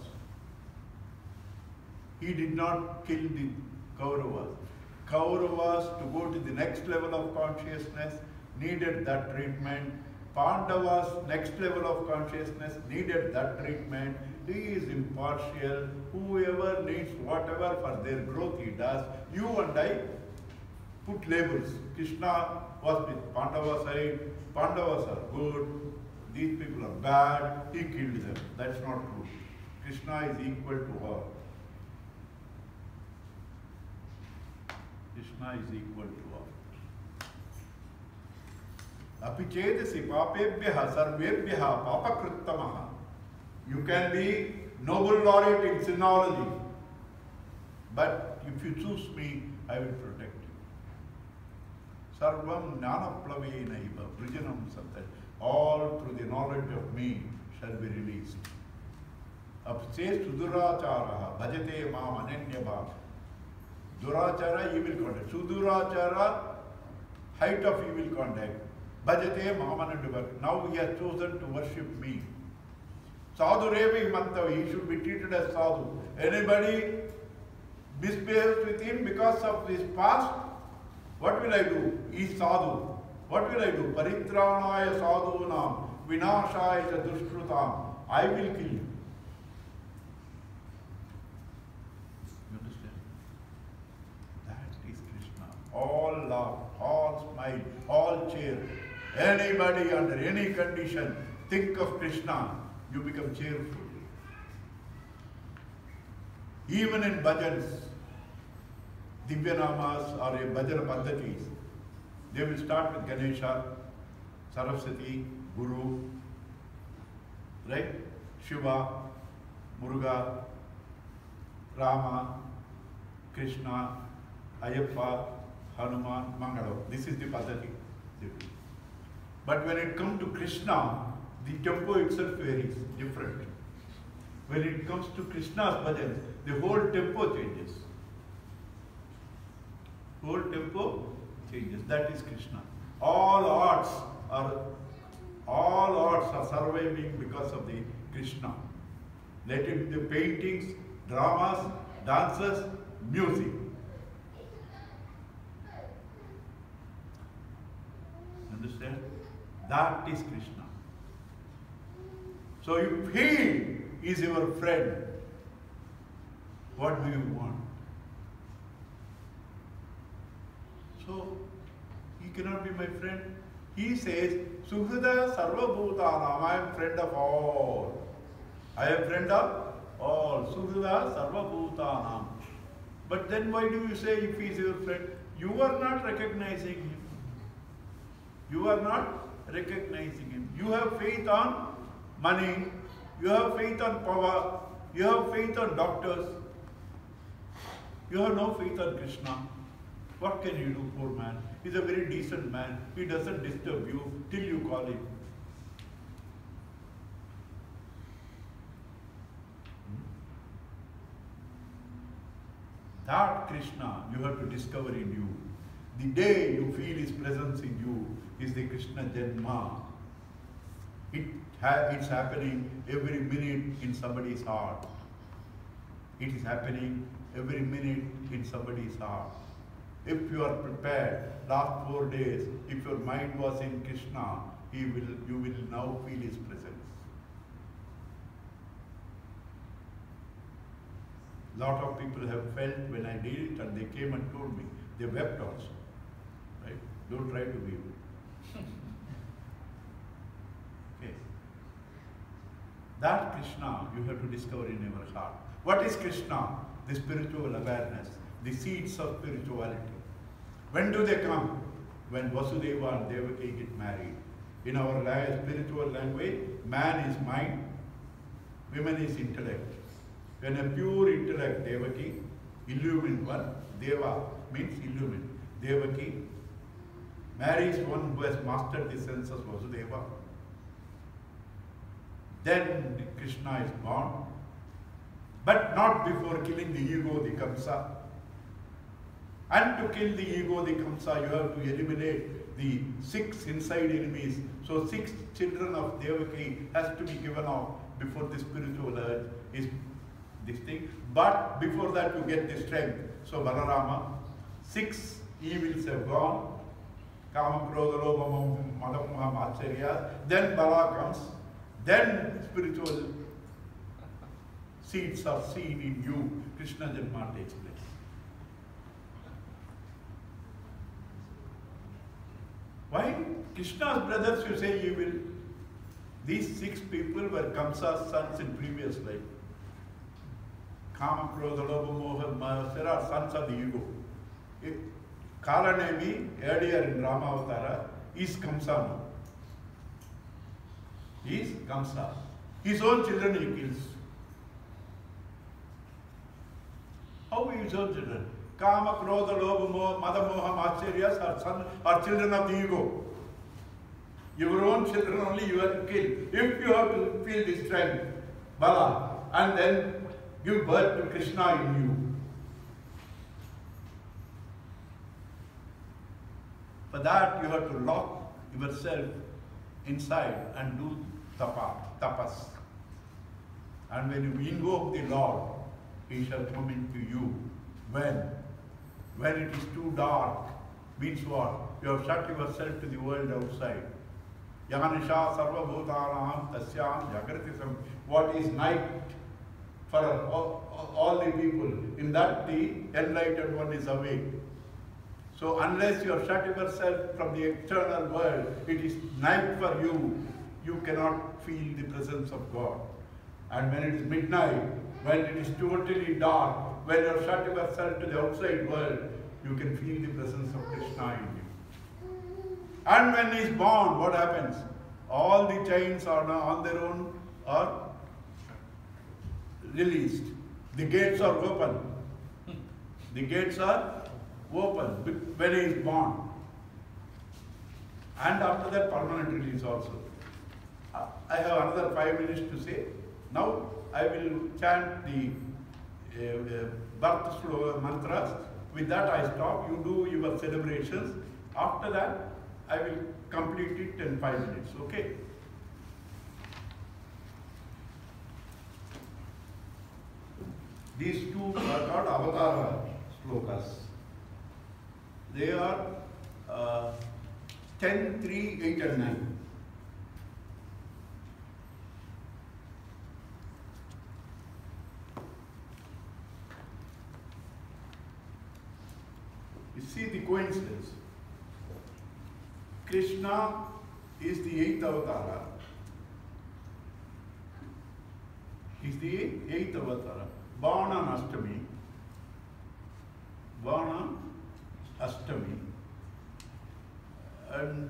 He did not kill the Kauravas. Kauravas, to go to the next level of consciousness, needed that treatment. Pandavas, next level of consciousness, needed that treatment. He is impartial. Whoever needs whatever for their growth, he does. You and I put labels. Krishna was with Pandava side. Pandavas are good. These people are bad. He killed them. That's not true. Krishna is equal to all. Krishna is equal to all. Api chedasi papebhyaha sarvebhyaha papakrittamaha. You can be Nobel laureate in sinology, but if you choose me, I will protect you. Sarvam jnanaplavena brijanam satya. All through the knowledge of me shall be released. Apse suduracharaha bhajate mam ananyabha. Durachara, evil conduct. Sudurachara, height of evil conduct. Bhajate mamanandubha. Now he has chosen to worship me. Sadhu revi mantavi. He should be treated as sadhu. Anybody misbehaves with him because of his past, what will I do? He is sadhu. What will I do? Paritranaya sadhunam vinashaya cha dushkrutam. I will kill you. You understand? That is Krishna. All love, all smile, all cheer. Anybody under any condition, think of Krishna, you become cheerful. Even in bhajans, Divyanamas or a bhajana paddhatis, they will start with Ganesha, Saraswati, Guru, right? Shiva, Muruga, Rama, Krishna, Ayappa, Hanuman, Mangalam. This is the paddhati. But when it comes to Krishna, the tempo itself varies, different. When it comes to Krishna's bhajans, the whole tempo changes. Whole tempo changes. That is Krishna. All arts are surviving because of the Krishna. Let it be the paintings, dramas, dances, music. Understand? That is Krishna. So if he is your friend, what do you want? So he cannot be my friend. He says, Suhrida Sarva Bhutanam, I am friend of all. I am friend of all. Suhrida Sarva Bhutanam. But then why do you say if he is your friend? You are not recognizing him. You are not recognizing him. You have faith on money. You have faith on power. You have faith on doctors. You have no faith on Krishna. What can you do, poor man? He's a very decent man. He doesn't disturb you till you call him. That Krishna you have to discover in you. The day you feel his presence in you is the Krishna Janma. It's happening every minute in somebody's heart. It is happening every minute in somebody's heart. If you are prepared, last 4 days, if your mind was in Krishna, you will now feel his presence. Lot of people have felt when I did it, and they came and told me. They wept also. Right? Don't try to weep. Okay. That Krishna you have to discover in your heart. What is Krishna? The spiritual awareness, the seeds of spirituality. When do they come? When Vasudeva and Devaki get married. In our spiritual language, man is mind, woman is intellect. When a pure intellect, Devaki, illumined one, Deva means illumined. Devaki marries one who has mastered the senses, Vasudeva. Then Krishna is born, but not before killing the ego, the Kamsa. And to kill the ego, the Kamsa, you have to eliminate the 6 inside enemies. So 6 children of Devaki has to be given off before the spiritual urge is this thing. But before that you get the strength. So Balarama, 6 evils have gone. Kama, Krodha, Lobha, Madam, Acharya. Then Bala comes. Then spiritual seeds are seen in you. Krishna Janma takes place. Why? Krishna's brothers, you say, you will. These 6 people were Kamsa's sons in previous life. Kama, Krodha, Lobha, Moha, there are sons of the ego. Kalanemi, earlier in Rama Avatara, is Kamsa now. He is Kamsa. His own children he kills. How his own children? Kama, Krodha, Lobha, Moha, Mada, Moha, Acharyas are children of the ego. Your own children only you have to kill. If you have to feel the strength, Bala, and then give birth to Krishna in you. For that you have to lock yourself inside and do tapas. And when you invoke the Lord, He shall come into you. When? When it is too dark, means what? You have shut yourself to the world outside. Yahanisha sarva bhutanam tasyam jagratisam. What is night for all the people? In that the enlightened one is awake. So unless you have shut yourself from the external world, it is night for you. You cannot feel the presence of God. And when it is midnight, when it is totally dark, when you have shut yourself to the outside world, you can feel the presence of Krishna in you. And when he is born, what happens? All the chains are now on their own are released. The gates are open. The gates are open when he is born. And after that, permanent release also. I have another 5 minutes to say. Now I will chant the birth slow mantras. With that I stop. You do your celebrations. After that, I will complete it in 5 minutes. Okay? These 2 are called Avatara slokas. They are 10, 3, 8 and 9. You see the coincidence. Krishna is the 8th avatara. He is the 8th avatara. Born on Ashtami. Born on Ashtami. And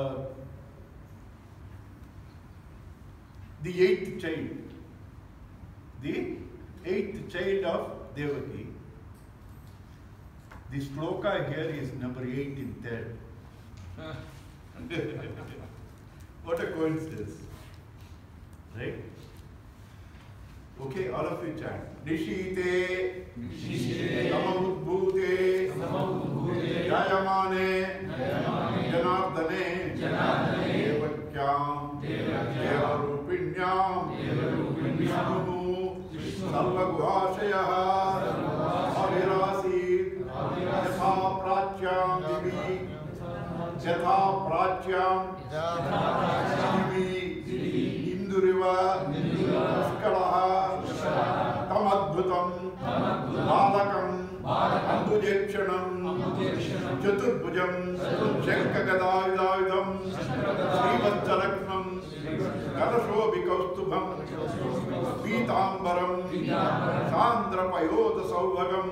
the 8th child. The 8th child of Devaki. The sloka here is number 8 in 3rd. What a coincidence. Right? Okay, all of you chant. Nishite, Samabhute, Jayamane, Janardane, Devakyam, Devarupinyam, Vishnu, Sarvagvashayaha, Avirasi, Yatha यथा प्राच्यां दिवि इंदुरिव पुष्कलः तमद्भुतं बालकं अम्बुजेक्षणं चतुर्भुजं शङ्खगदायुधायुधं श्रीवत्सलक्ष्मं कलशोभिकौस्तुभं पीताम्बरं सान्द्रपयोधसौभगं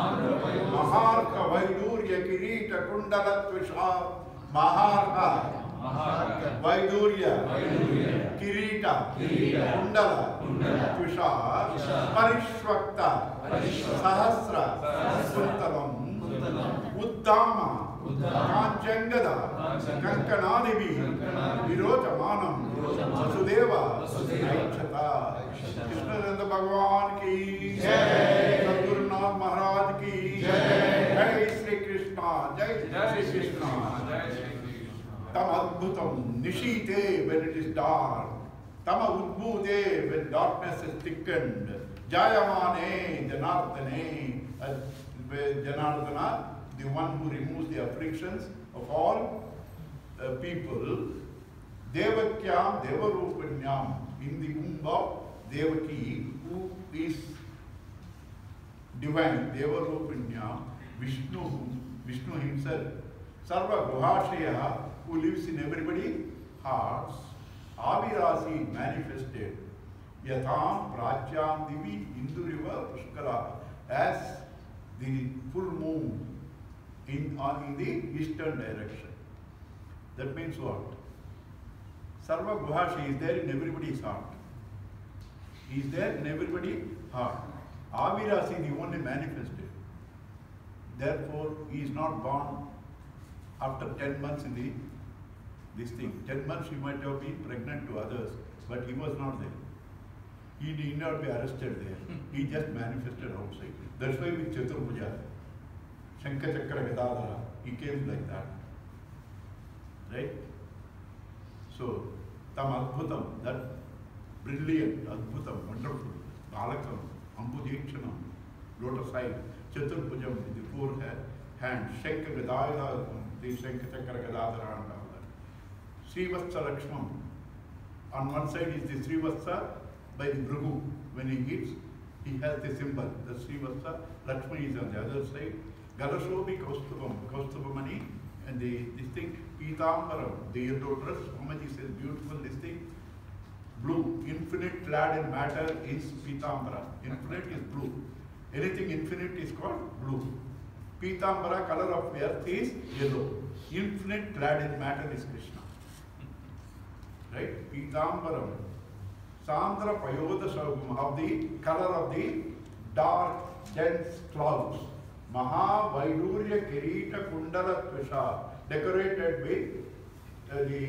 महार्कवैडूर्यकिरीटकुण्डलत्विषा महार्क वैडूर्य किरीट कुंडल त्विषा परिष्वक्त सहस्र कुंतलम उद्दाम कांचंगद कंकणादिभि विरोचमानं वसुदेव ऐक्षता। कृष्णचंद्र भगवान की जय, सद्गुरुनाथ महाराज की जय। जय श्री कृष्णा, जय Shri Krishna. Tam adbhutam nishite when it is dark. Tama udbhude when darkness is thickened. Jayamane Janardane. Janardana, the one who removes the afflictions of all people. Devakyam Devarupanyam, in the womb of Devaki, who is divine. Devarupanyam, Vishnu himself. Sarva Guhashaya, who lives in everybody's hearts. Avirasi manifested. Yatham Pratyam Divi Induriva Pushkala, as the full moon in the eastern direction. That means what? Sarva Guhashi is there in everybody's heart. He is there in everybody's heart. Avirasi, the only manifested. Therefore, he is not born after 10 months in this thing. 10 months she might have been pregnant to others, but he was not there. He did not be arrested there. He just manifested outside. That's why with Chaturabhuja, Shankha Chakra Gadadhara, he came like that. Right? So, Tam Adbhutam, that brilliant, Adbhutam, wonderful, Balakam, Ambujekshanam, lotus eye, Chaturbhujam with the four hands, Shankha Gadadhara, the Shankha Chakra Gadadhara and all that. Srivatsa Lakshmam. On one side is the Srivatsa by the Bhrigu. When he hits, he has the symbol. The Srivatsa Lakshmi is on the other side. Galashobi Kaustubam, Kaustubamani, and this thing, Pitambaram, the yellow dress. Swamiji says beautiful this thing. Blue, infinite clad in matter is Pitambara. Infinite is blue. Anything infinite is called blue. Pitambara, color of earth, is yellow. Infinite clad in matter is Krishna. Right? Pitambaram. Sandra Payoda Saugam, of the color of the dark, dense clouds. Maha Vaidurya Kirita Kundala Tvisha, decorated with the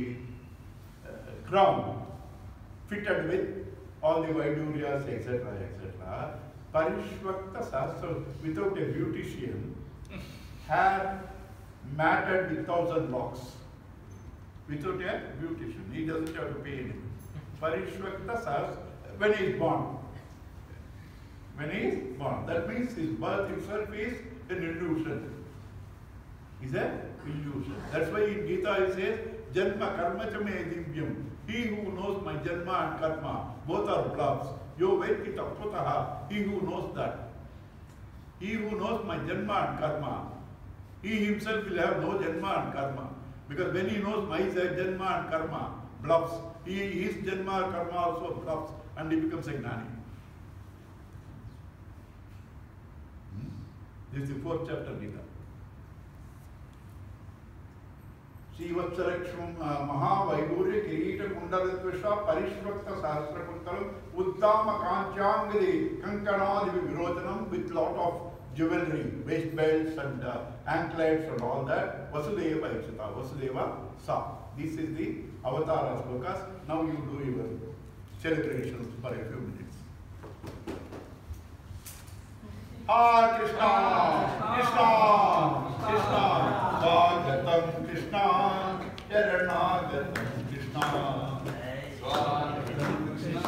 crown, fitted with all the Vaiduryas, etc., etc. Parishvakta Sastra, without a beautician, hair matted with 1,000 locks. Without a beautician, he doesn't have to pay anything. Parishvakta Sastra, when he is born. When he is born. That means his birth itself is an illusion. Is an illusion. That's why in Gita it says, Janma karma cha me divyam. He who knows my janma and karma, both are bluffs. Yo veti taputaha. He who knows that. He who knows my janma and karma, he himself will have no janma and karma. Because when he knows my janma and karma, bluffs, his janma and karma also bluffs, and he becomes a gnani. This is the 4th chapter Gita. Srivatsaraksham Mahavaidurya Kirita Kundalatvisha Parishvakta Sahasra Kuntalam Uddama Kanchangadi Kankanadi Virojanam with lot of jewelry, waist belts and anklets and all that. Vasudeva Ikshita, Vasudeva Sa. This is the Avatara Slokas. Now you do your celebrations for a few minutes. Hare Krishna, Krishna, Krishna, Bhagavatam Krishna, Charanagatam Krishna, Swagatam Krishna,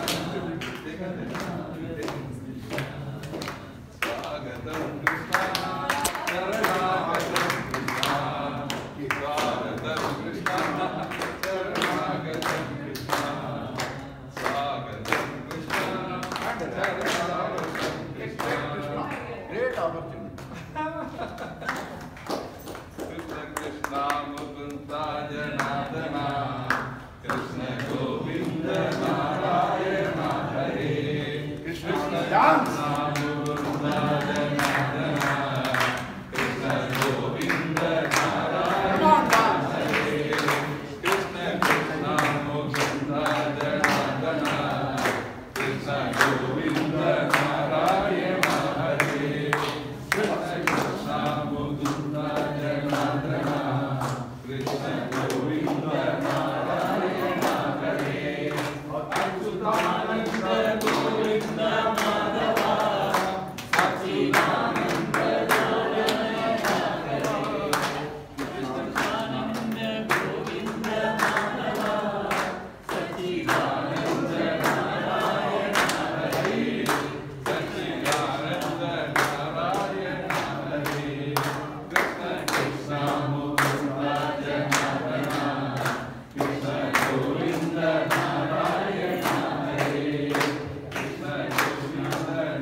Swagatam Krishna, Charanagatam Krishna, Swagatam opportunity. Krishna Krishna Mukunda Janardana Krishna Govinda Narayana Hare Krishna, dance. Mukunda Janardana Krishna Govinda Come on, dance. Krishna Krishna Mukunda Janardana Krishna Govinda Narayana Hare Krishna Krishna Mukunda Janardana Krishna Govinda Narayana Hare Achyutananda Govinda Madhava Sachidananda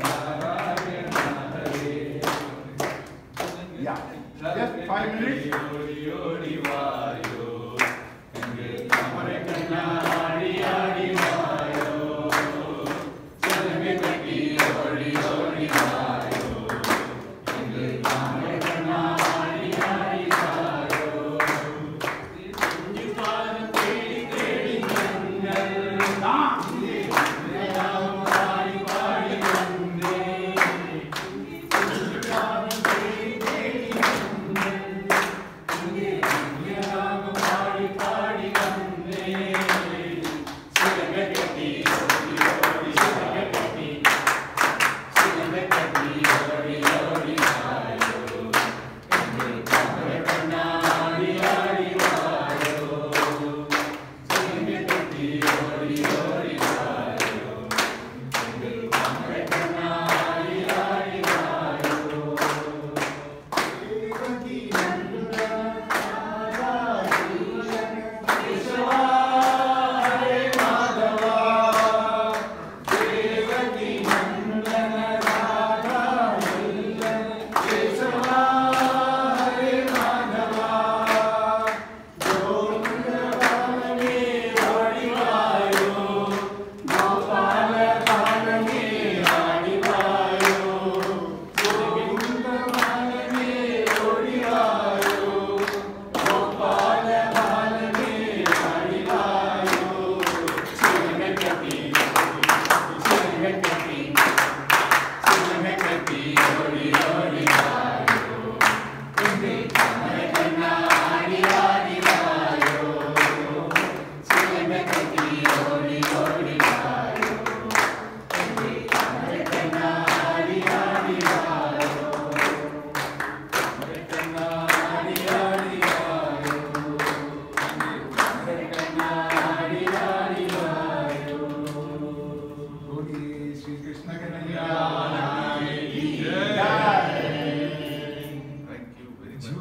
Yeah, just 5 minutes.